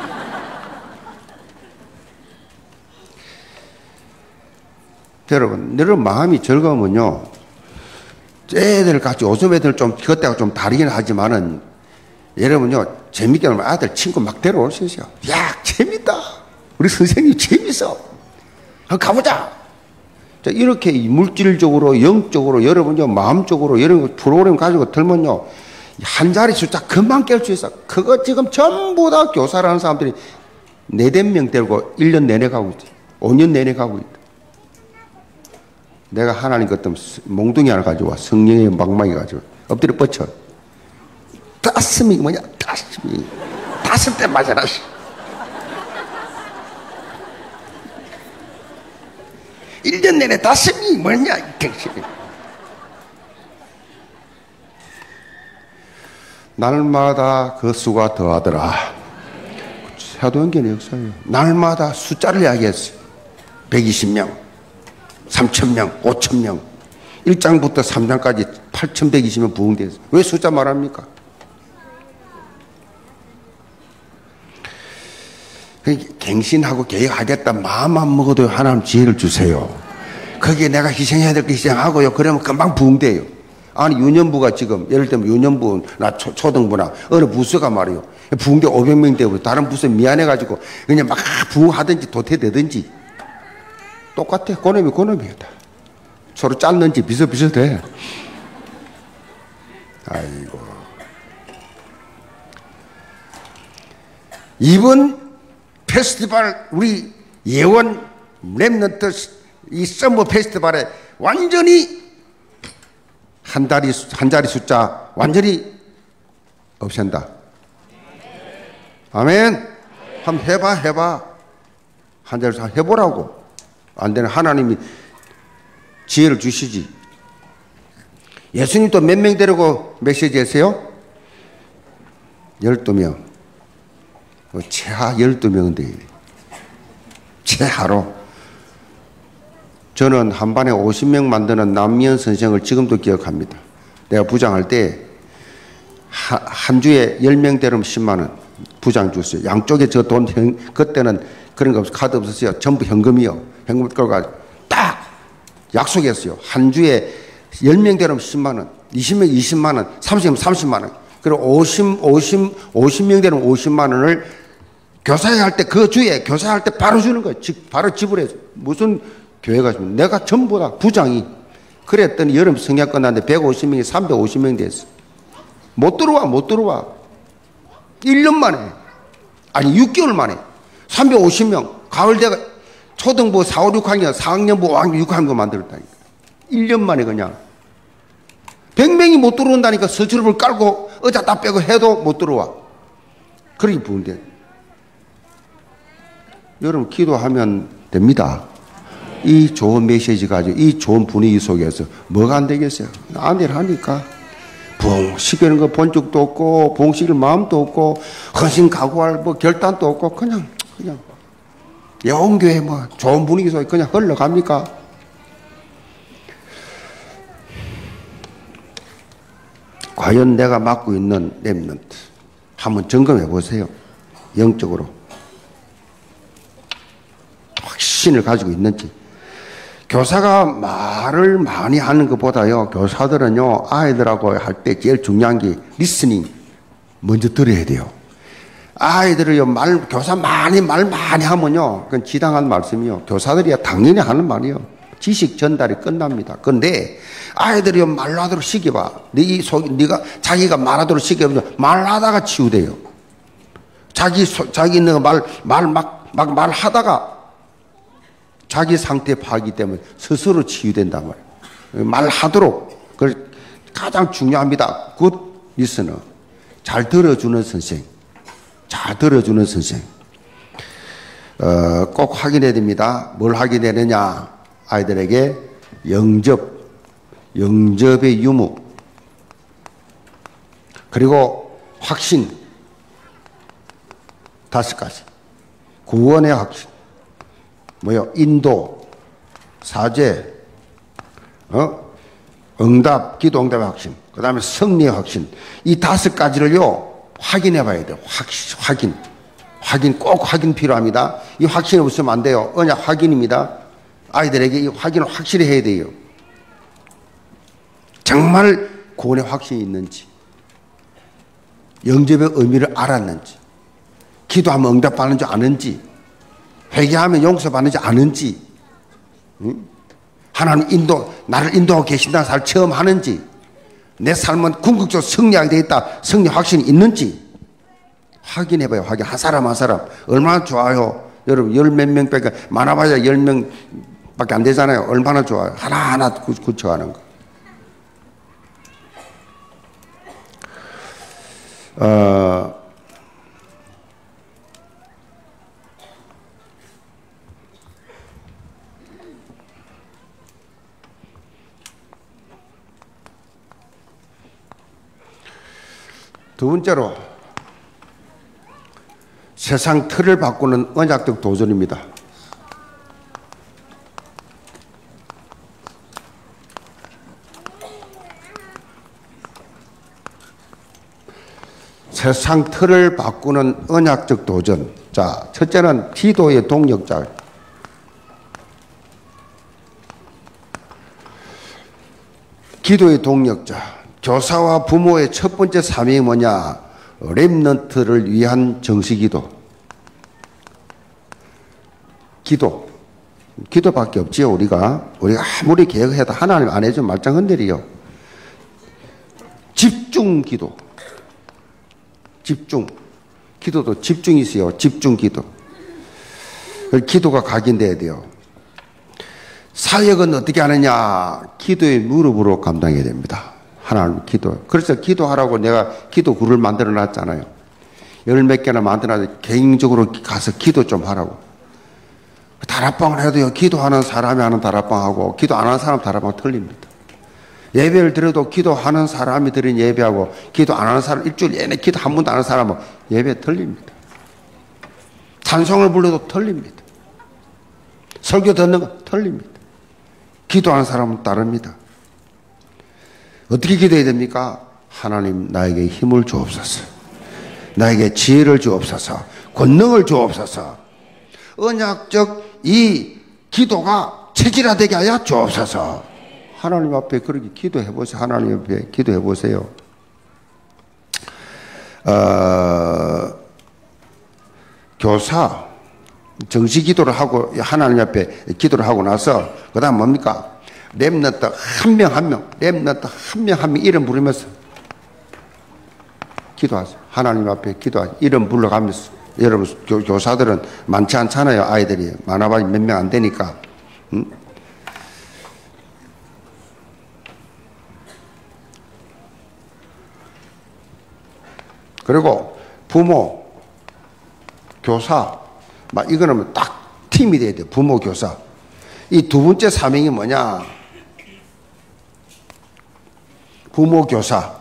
여러분 여러분 마음이 즐거우면요 애들 같이 요즘 애들 좀 그때가 좀 다르긴 하지만은 여러분요 재밌게 하면 아들 친구 막 데려올 수 있어요. 야 재밌다 우리 선생님 재밌어 한번 가보자. 자, 이렇게 물질적으로, 영적으로, 여러분요, 마음적으로, 여러분 프로그램 가지고 들면요, 한 자리 숫자 금방 깰 수 있어. 그거 지금 전부 다 교사라는 사람들이 네댓 명 데리고 일 년 내내 가고 있다. 오 년 내내 가고 있다. 내가 하나님 같은 몽둥이 하나 가지고 와. 성령의 망망이 가지고. 엎드려 뻗쳐. 따스미 뭐냐? 따스미. 다섯 대 맞아라. 일 년 내내 다섯이 뭐냐, 이 택시비. 날마다 그 수가 더하더라. 사도행전의 역사예요. 날마다 숫자를 이야기했어요. 백이십 명, 삼천 명, 오천 명. 일 장부터 삼 장까지 팔천백이십 명 부흥되었어요. 왜 숫자 말합니까? 갱신하고 계획하겠다 마음만 먹어도 하나님 지혜를 주세요. 거기에 내가 희생해야 될 거 희생하고요. 그러면 금방 부흥돼요. 아니 유년부가 지금 예를 들면 유년부나 초, 초등부나 어느 부서가 말이요. 부흥대 오백 명 되고 다른 부서 미안해가지고 그냥 막 부흥하든지 도태되든지 똑같아. 그놈이 그놈이다. 서로 짰는지 비슷비슷해. 아이고. 이번 페스티벌 우리 예원 랩넌트 이 서머 페스티벌에 완전히 한 다리 한 자리 숫자 완전히 없앤다. 아멘. 한번 해봐 해봐. 한 자리 숫자 해보라고. 안 되는 하나님이 지혜를 주시지. 예수님 또 몇 명 데리고 메시지 했어요? 열두 명. 최하 열두 명인데 최하로. 저는 한 반에 오십 명 만드는 남미연 선생을 지금도 기억합니다. 내가 부장할 때 한 주에 열 명 되면 십만 원 부장 줬어요. 양쪽에 저 돈, 그때는 그런 거 없어. 카드 없었어요. 전부 현금이요. 현금 끌고 딱 약속했어요. 한 주에 열 명 되면 십만 원, 이십 명 이십만 원, 삼십 명 삼십만 원. 그리고 오십, 오십, 오십 명 되면 오십만 원을 교사할 때 그 주에 교사할 때 바로 주는 거예요. 바로 지불해서. 무슨 교회가 좀 내가 전부 다 부장이 그랬더니 여름 성약 끝났는데 백오십 명이 삼백오십 명 됐어. 못 들어와 못 들어와. 일 년 만에 아니 육 개월 만에 삼백오십 명. 가을대가 초등부 사, 오, 육 학년 사 학년부 오 학년 육 학년 만들었다니까. 일 년 만에 그냥 백 명이 못 들어온다니까. 서출을 깔고 의자 다 빼고 해도 못 들어와. 그렇게 부은데 여러분 기도하면 됩니다. 이 좋은 메시지 가지고 이 좋은 분위기 속에서 뭐가 안 되겠어요? 안 되라니까. 부흥시키는 거 본 적도 없고 부흥시킬 마음도 없고 헌신 각오할 뭐 결단도 없고 그냥 그냥 영교회 뭐 좋은 분위기 속에 그냥 흘러갑니까? 과연 내가 맡고 있는 랩넌트 한번 점검해 보세요. 영적으로 확신을 가지고 있는지. 교사가 말을 많이 하는 것보다요, 교사들은요, 아이들하고 할 때 제일 중요한 게 리스닝. 먼저 들어야 돼요. 아이들을요, 말, 교사 많이, 말 많이 하면요, 그건 지당한 말씀이요. 교사들이야 당연히 하는 말이요. 지식 전달이 끝납니다. 그런데 아이들이요, 말로 하도록 시켜봐. 네 속, 네가, 자기가 말하도록 시켜보면 말하다가 치우대요. 자기, 소, 자기 있는 거 말, 말 막, 막 말하다가 자기 상태 파악이기 때문에 스스로 치유된단 말이에요. 말하도록. 그 가장 중요합니다. 굿 리스너. 잘 들어주는 선생. 잘 들어주는 선생. 어, 꼭 확인해야 됩니다. 뭘 확인해야 되냐. 아이들에게 영접. 영접의 유무. 그리고 확신. 다섯 가지. 구원의 확신. 뭐요? 인도, 사죄, 어? 응답, 기도 응답의 확신, 그 다음에 승리의 확신. 이 다섯 가지를요, 확인해 봐야 돼요. 확, 확인. 확인, 꼭 확인 필요합니다. 이 확신이 없으면 안 돼요. 언약 확인입니다. 아이들에게 이 확인을 확실히 해야 돼요. 정말 구원의 확신이 있는지, 영접의 의미를 알았는지, 기도하면 응답받는지 아는지, 회개하면 용서받는지 아는지, 응? 하나님 인도, 나를 인도하고 계신다는 사실을 체험하는지, 내 삶은 궁극적으로 승리하게 되어 있다, 승리 확신이 있는지 확인해봐요. 확인. 한 사람 한 사람. 얼마나 좋아요. 여러분 열 몇 명밖에, 많아봐야 열 명밖에 안 되잖아요. 얼마나 좋아요. 하나하나 굳혀가는 거. 어, 두 번째로 세상 틀을 바꾸는 언약적 도전입니다. 세상 틀을 바꾸는 언약적 도전. 자, 첫째는 기도의 동력자. 기도의 동력자. 교사와 부모의 첫 번째 사명이 뭐냐? 랩넌트를 위한 정시기도. 기도. 기도밖에 없지요. 우리가 우리가 아무리 개혁해도 하나님 안 해주면 말짱 흔들이요. 집중 기도. 집중. 기도도 집중이 있어요. 집중 기도. 기도가 각인돼야 돼요. 사역은 어떻게 하느냐? 기도의 무릎으로 감당해야 됩니다. 하나님 기도. 그래서 기도하라고 내가 기도 그룹을 만들어 놨잖아요. 열 몇 개나 만들어 놨는데 개인적으로 가서 기도 좀 하라고. 다락방을 해도요, 기도하는 사람이 하는 다락방하고 기도 안 하는 사람 다락방 틀립니다. 예배를 드려도 기도하는 사람이 드린 예배하고 기도 안 하는 사람, 일주일 내내 기도 한 번도 안 하는 사람은 예배 틀립니다. 찬송을 불러도 틀립니다. 설교 듣는 거 틀립니다. 기도하는 사람은 다릅니다. 어떻게 기도해야 됩니까? 하나님 나에게 힘을 주옵소서. 나에게 지혜를 주옵소서. 권능을 주옵소서. 언약적 이 기도가 체질화되게 하여 주옵소서. 하나님 앞에 그렇게 기도해 보세요. 하나님 앞에 기도해 보세요. 어, 교사 정시 기도를 하고 하나님 앞에 기도를 하고 나서 그다음 뭡니까? 렘넌트 한 명 한 명, 렘넌트 한 명 한 명 이름 부르면서 기도하세요. 하나님 앞에 기도하세요. 이름 불러가면서. 여러분 교, 교사들은 많지 않잖아요. 아이들이 많아봐야 몇 명 안 되니까. 응? 그리고 부모, 교사, 막 이거는 딱 팀이 돼야 돼요. 부모, 교사. 이 두 번째 사명이 뭐냐? 부모, 교사.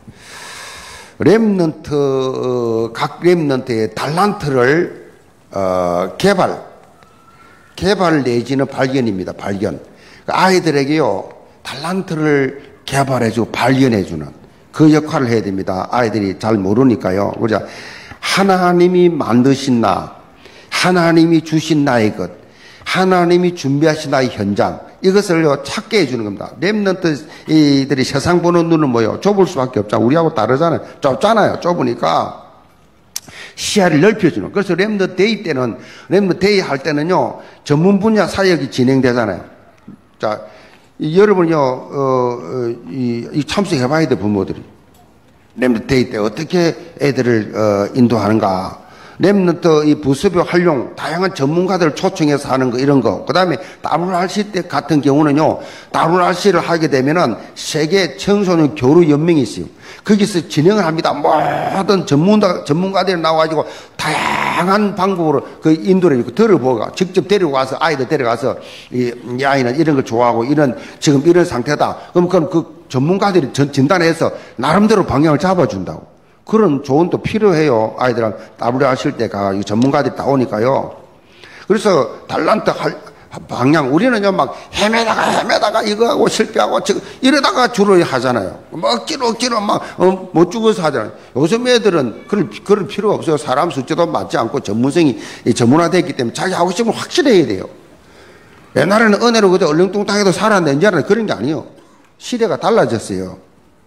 렘넌트, 각 렘넌트의 달란트를 어, 개발, 개발 내지는 발견입니다. 발견. 아이들에게요, 달란트를 개발해주고 발견해주는 그 역할을 해야 됩니다. 아이들이 잘 모르니까요. 그죠? 하나님이 만드신 나, 하나님이 주신 나의 것, 하나님이 준비하신 나의 현장, 이것을요, 찾게 해주는 겁니다. 렘넌트들이 세상 보는 눈은 뭐예요? 좁을 수밖에 없잖아요. 우리하고 다르잖아요. 좁잖아요. 좁으니까 시야를 넓혀주는. 그래서 렘넌트 데이 때는, 렘넌트 데이 할 때는요, 전문 분야 사역이 진행되잖아요. 자, 이, 여러분요, 어, 어, 이, 이 참석해봐야 돼, 부모들이. 렘넌트 데이 때 어떻게 애들을, 어, 인도하는가. 렘넌트 이 부수표 활용, 다양한 전문가들을 초청해서 하는 거, 이런 거. 그 다음에 더블유알씨 때 같은 경우는요, 더블유알씨를 하게 되면은 세계 청소년 교류 연맹이 있어요. 거기서 진행을 합니다. 모든 전문가, 전문가들이 나와가지고 다양한 방법으로 그 인도를 들어보고 직접 데리고 가서 아이들 데려가서 이, 이 아이는 이런 걸 좋아하고 이런, 지금 이런 상태다. 그럼 그럼 그 전문가들이 전, 진단해서 나름대로 방향을 잡아준다고. 그런 조언도 필요해요. 아이들은 더블유알씨 때 가, 전문가들이 다 오니까요. 그래서 달란트 할, 방향, 우리는요, 막 헤매다가 헤매다가 이거 하고 실패하고 저, 이러다가 주로 하잖아요. 뭐 억지로 억지로 막, 어, 못 죽어서 하잖아요. 요즘 애들은 그럴, 그럴 필요가 없어요. 사람 숫자도 맞지 않고 전문성이 전문화되어 있기 때문에 자기 하고 싶은 걸 확실히 해야 돼요. 옛날에는 은혜로 그때 얼렁뚱땅해도 살았는데 이제는 그런 게 아니에요. 시대가 달라졌어요.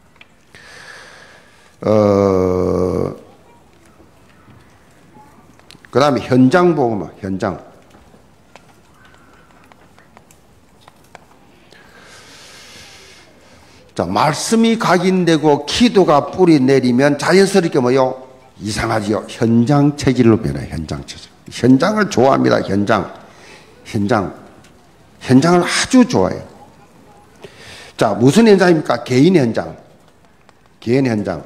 어, 그 다음에 현장 보고만, 현장. 자, 말씀이 각인되고 기도가 뿌리 내리면 자연스럽게 뭐요? 이상하지요. 현장 체질로 변해요. 현장 체질. 현장을 좋아합니다. 현장. 현장. 현장을 아주 좋아해요. 자, 무슨 현장입니까? 개인 현장. 개인 현장.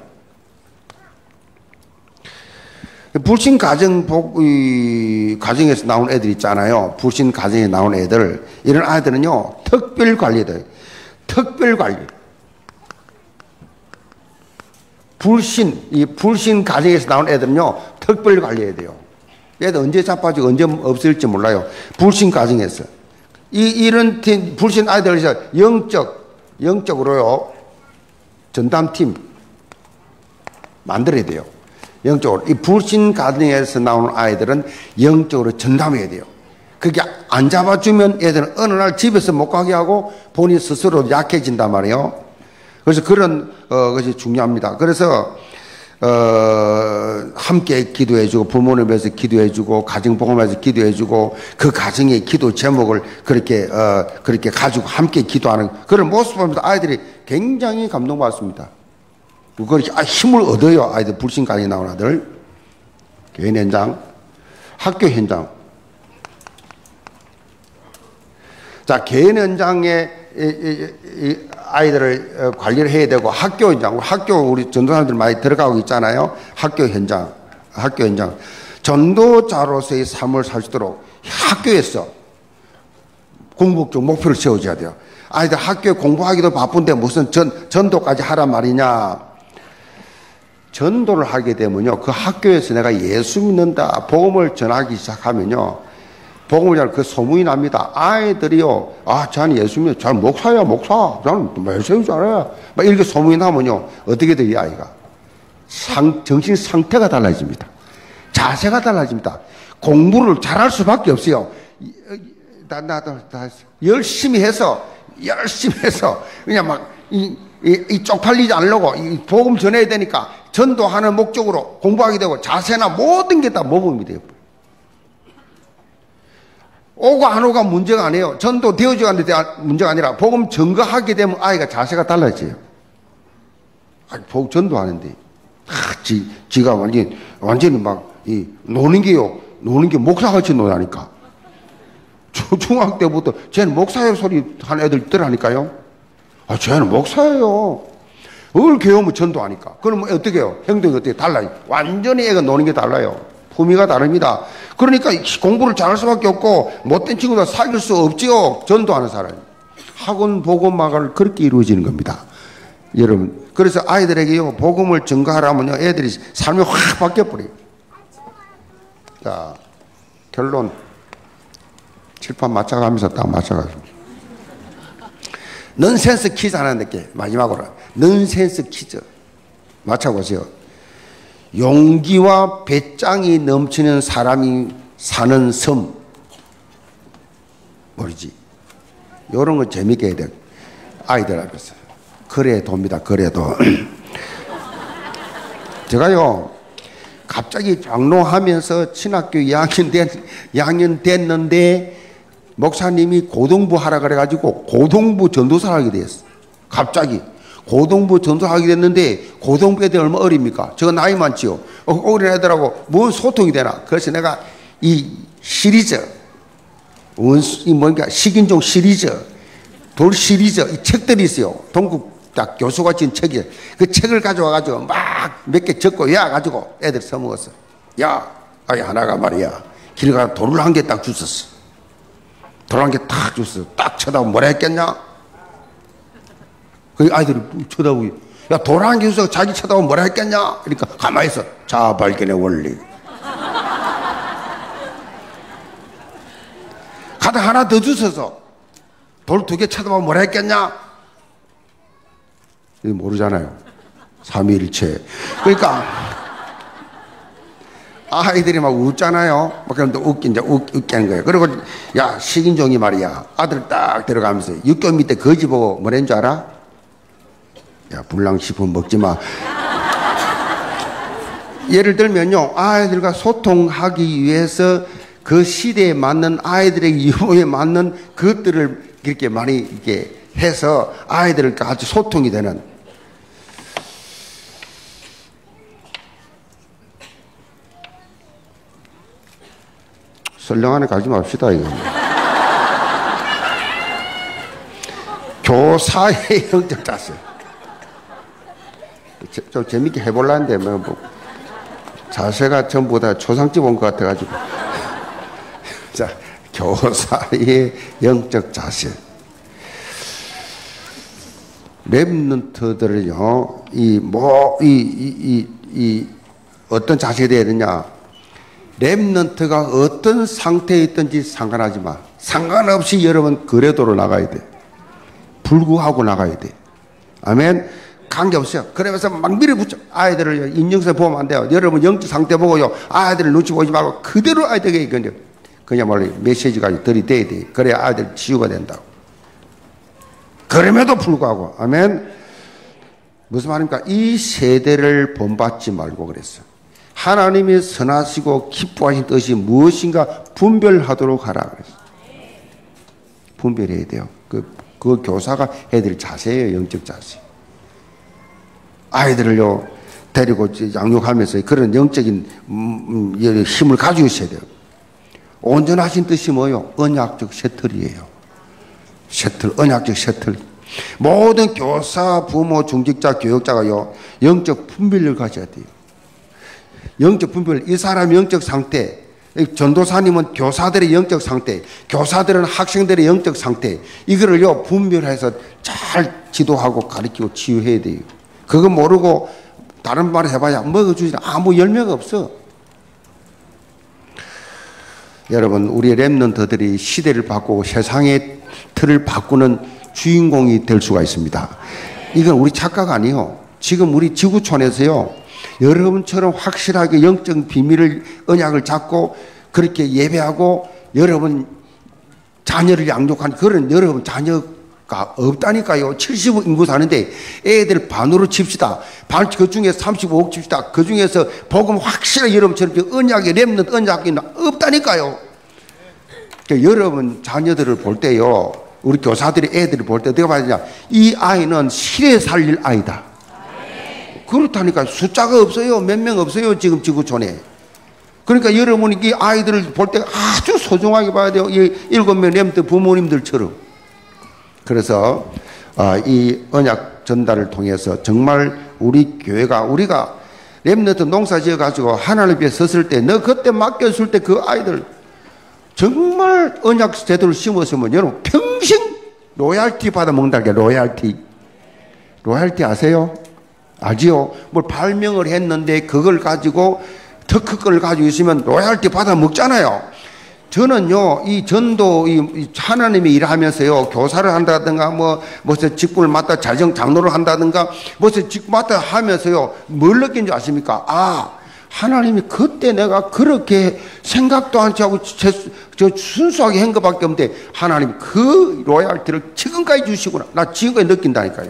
불신 가정 복, 이, 가정에서 나온 애들 있잖아요. 불신 가정에 나온 애들. 이런 아이들은요, 특별 관리돼요. 특별 관리. 불신, 이 불신 가정에서 나온 애들은요, 특별 관리해야 돼요. 애들 언제 자빠지고 언제 없을지 몰라요. 불신 가정에서. 이, 이런 팀, 불신 아이들에서 영적, 영적으로요, 전담팀 만들어야 돼요. 영적으로. 이 불신 가정에서 나오는 아이들은 영적으로 전담해야 돼요. 그게 안 잡아주면 애들은 어느 날 집에서 못 가게 하고 본인 스스로 약해진단 말이에요. 그래서 그런, 어, 것이 중요합니다. 그래서, 어, 함께 기도해주고 부모를 위해서 기도해주고 가정복음을 위해서 기도해주고 그 가정의 기도 제목을 그렇게 어 그렇게 가지고 함께 기도하는 그런 모습을 보면서 아이들이 굉장히 감동받습니다. 그렇게 힘을 얻어요. 아이들 불신 강의 나온 아들. 개인 현장, 학교 현장. 자, 개인 현장에 이, 이, 이 아이들을 관리를 해야 되고 학교 현장, 학교 우리 전도사님들 많이 들어가고 있잖아요. 학교 현장, 학교 현장. 전도자로서의 삶을 살 수 있도록 학교에서 궁극적 목표를 세워줘야 돼요. 아이들 학교에 공부하기도 바쁜데 무슨 전, 전도까지 하란 말이냐. 전도를 하게 되면요, 그 학교에서 내가 예수 믿는다, 복음을 전하기 시작하면요, 복음을 전할 그 소문이 납니다. 아이들이요, 아, 저는 예수 믿어, 저는 목사야, 목사, 저는 메시지 잘해. 막 이렇게 소문이 나면요, 어떻게 돼요, 이 아이가? 상, 정신 상태가 달라집니다. 자세가 달라집니다. 공부를 잘할 수밖에 없어요. 나, 나, 나, 나 열심히 해서, 열심히 해서, 그냥 막, 이, 이, 이 쪽팔리지 않으려고, 이 복음 전해야 되니까, 전도하는 목적으로 공부하게 되고 자세나 모든 게 다 모범이 돼요. 오고 안 오가 문제가 아니에요. 전도 되어져야 하는데 문제가 아니라 복음 전거하게 되면 아이가 자세가 달라져요. 아니, 복음 전도하는데 아, 지, 지가 완전히 완전히 막 이, 노는 게요. 노는 게 목사같이 노다니까. 중학 때부터 쟤는 목사의 소리 하는 애들 있더라니까요. 아, 쟤는 목사예요. 을 교육을 전도하니까. 그러면 어떻게 해요? 행동이 어떻게 달라요? 완전히 애가 노는 게 달라요. 품위가 다릅니다. 그러니까 공부를 잘할 수밖에 없고 못된 친구들 사귈 수 없지요. 전도하는 사람이. 학원 복음화가 그렇게 이루어지는 겁니다. 여러분. 그래서 아이들에게요, 복음을 전가하라면요, 애들이 삶이 확 바뀌어버려요. 자, 결론. 칠판 맞춰가면서 딱 맞춰가지고. 넌센스 퀴즈 하나 낼게. 마지막으로. 넌센스 퀴즈. 맞춰보세요. 용기와 배짱이 넘치는 사람이 사는 섬. 모르지? 이런 거 재밌게 해야 돼. 아이들 앞에서. 그래 돕니다. 그래도. 제가요, 갑자기 장로하면서 신학교 이 학년 됐, 이 학년 됐는데, 목사님이 고등부 하라 그래가지고 고등부 전도사를 하게 됐어. 갑자기. 고등부 전도하게 됐는데 고등부 애들 얼마 어립니까? 저거 나이 많지요. 어, 어린 애들하고 뭔 소통이 되나? 그래서 내가 이 시리즈, 원수, 이 뭔가 식인종 시리즈, 돌 시리즈, 이 책들이 있어요. 동국 딱 교수가 진 책이에요. 그 책을 가져와가지고 막 몇 개 적고 야가지고 애들 써먹었어. 야, 아이 하나가 말이야. 길 가다 돌을 한 개 딱 주웠어. 돌 한 개 딱 줬어. 딱 쳐다보면 뭐라 했겠냐? 그 아이들이 쳐다보고, 야, 돌 한 개 주서 자기 쳐다보면 뭐라 했겠냐? 그러니까 가만히 있어. 자아 발견의 원리. 가다 하나 더 주셔서 돌 두 개 쳐다보면 뭐라 했겠냐? 이거 모르잖아요. 삼위일체. 그러니까 아이들이 막 웃잖아요. 막 그럼 또 웃긴, 이제 웃, 웃게 하는 거예요. 그리고, 야, 식인종이 말이야. 아들 딱 들어가면서 육교 밑에 거지 보고 뭐라는 줄 알아? 야, 불량식품 먹지 마. 예를 들면요, 아이들과 소통하기 위해서 그 시대에 맞는 아이들의 유모에 맞는 것들을 이렇게 많이 이렇게 해서 아이들과 같이 소통이 되는. 설령 안에 가지 맙시다, 이거. 교사의 영적 자세. 좀 재밌게 해볼라는데, 뭐, 뭐, 자세가 전부 다 초상집 온 것 같아가지고. 자, 교사의 영적 자세. 랩런트들은요, 이, 뭐, 이, 이, 이, 이, 어떤 자세에 대해야 되냐. 랩런트가 어떤 상태에 있든지 상관하지 마. 상관없이 여러분 거래도로 나가야 돼. 불구하고 나가야 돼. 아멘. 관계없어요. 그러면서 막 밀어붙여. 아이들을 인정서 보면 안 돼요. 여러분 영적 상태 보고요. 아이들을 눈치 보지 말고 그대로 아이들에게 그냥 그냥말로 메시지까지 들이대야 돼. 그래야 아이들 치유가 된다고. 그럼에도 불구하고. 아멘. 무슨 말입니까? 이 세대를 본받지 말고 그랬어. 하나님이 선하시고 기뻐하신 뜻이 무엇인가 분별하도록 하라 그랬어요. 분별해야 돼요. 그, 그 교사가 해야 될 자세예요. 영적 자세. 아이들을요 데리고 양육하면서 그런 영적인 음, 음, 힘을 가지고 있어야 돼요. 온전하신 뜻이 뭐예요? 언약적 셔틀이에요. 셔틀, 언약적 셔틀. 모든 교사, 부모, 중직자, 교육자가요 영적 분별을 가져야 돼요. 영적 분별. 이 사람의 영적 상태, 전도사님은 교사들의 영적 상태, 교사들은 학생들의 영적 상태, 이거를요 분별해서 잘 지도하고 가르치고 치유해야 돼요. 그거 모르고 다른 말 해봐야 먹어주지 아무 열매가 없어. 여러분, 우리 렘넌트들이 시대를 바꾸고 세상의 틀을 바꾸는 주인공이 될 수가 있습니다. 이건 우리 착각 아니에요. 지금 우리 지구촌에서요 여러분처럼 확실하게 영적 비밀을, 언약을 잡고 그렇게 예배하고 여러분 자녀를 양육하는 그런 여러분 자녀가 없다니까요. 칠십억 인구 사는데 애들 반으로 칩시다. 반, 그 중에 삼십오억 칩시다. 그 중에서 복음 확실하게 여러분처럼 언약의 렘넌트 언약이 없다니까요. 그러니까 여러분 자녀들을 볼 때요, 우리 교사들이 애들을 볼 때 내가 말하냐, 이 아이는 실에 살릴 아이다. 그렇다니까. 숫자가 없어요. 몇 명 없어요 지금 지구촌에. 그러니까 여러분이 이 아이들을 볼 때 아주 소중하게 봐야 돼요. 이 일곱 명 렘넌트 부모님들처럼. 그래서 이 언약 전달을 통해서 정말 우리 교회가, 우리가 렘넌트 농사 지어 가지고 하나님 앞에 섰을 때, 너 그때 맡겼을 때 그 아이들 정말 언약 제대로 심었으면 여러분 평생 로얄티 받아 먹는다게. 로얄티. 로얄티 아세요? 알지요? 뭘 발명을 했는데 그걸 가지고 특허권을 가지고 있으면 로얄티 받아 먹잖아요. 저는요, 이 전도, 이 하나님의 일을 하면서요, 교사를 한다든가, 뭐, 무슨 직분을 맡아 자정 장로를 한다든가, 무슨 직분 맡아 하면서요, 뭘 느낀 줄 아십니까? 아, 하나님이 그때 내가 그렇게 생각도 않지 하고 제, 저 순수하게 한 것밖에 없는데, 하나님 그 로얄티를 지금까지 주시구나. 나 지금까지 느낀다니까요.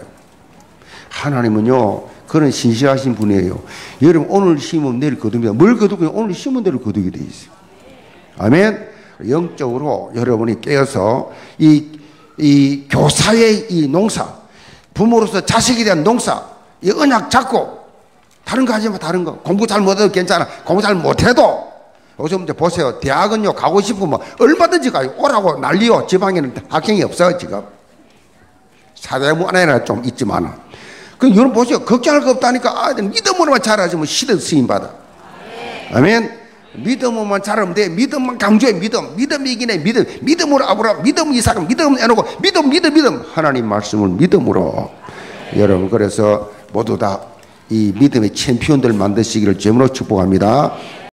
하나님은요, 그런 신실하신 분이에요. 여러분, 오늘 심으면 내일 거둡니다. 뭘 거두고 오늘 심은 대로 거두게 돼 있어요. 아멘. 영적으로 여러분이 깨어서 이, 이 교사의 이 농사, 부모로서 자식에 대한 농사, 이 언약 잡고, 다른 거 하지 마, 다른 거. 공부 잘 못해도 괜찮아. 공부 잘 못해도. 요즘 이제 보세요. 대학은요, 가고 싶으면 얼마든지 가요. 오라고 난리요. 지방에는 학생이 없어요, 지금. 사대문안에는 좀 있지만. 그 여러분 보세요. 걱정할 거 없다니까. 아들 믿음으로만 잘하시면 시대 쓰임 받아. 아멘. 믿음으로만 잘하면 돼. 믿음만 강조해. 믿음. 믿음 이기네. 믿음. 믿음으로 아브라. 믿음 이삭. 믿음 해놓고 믿음 믿음 믿음. 하나님 말씀을 믿음으로. 여러분, 그래서 모두 다 이 믿음의 챔피언들 만드시기를 주님으로 축복합니다.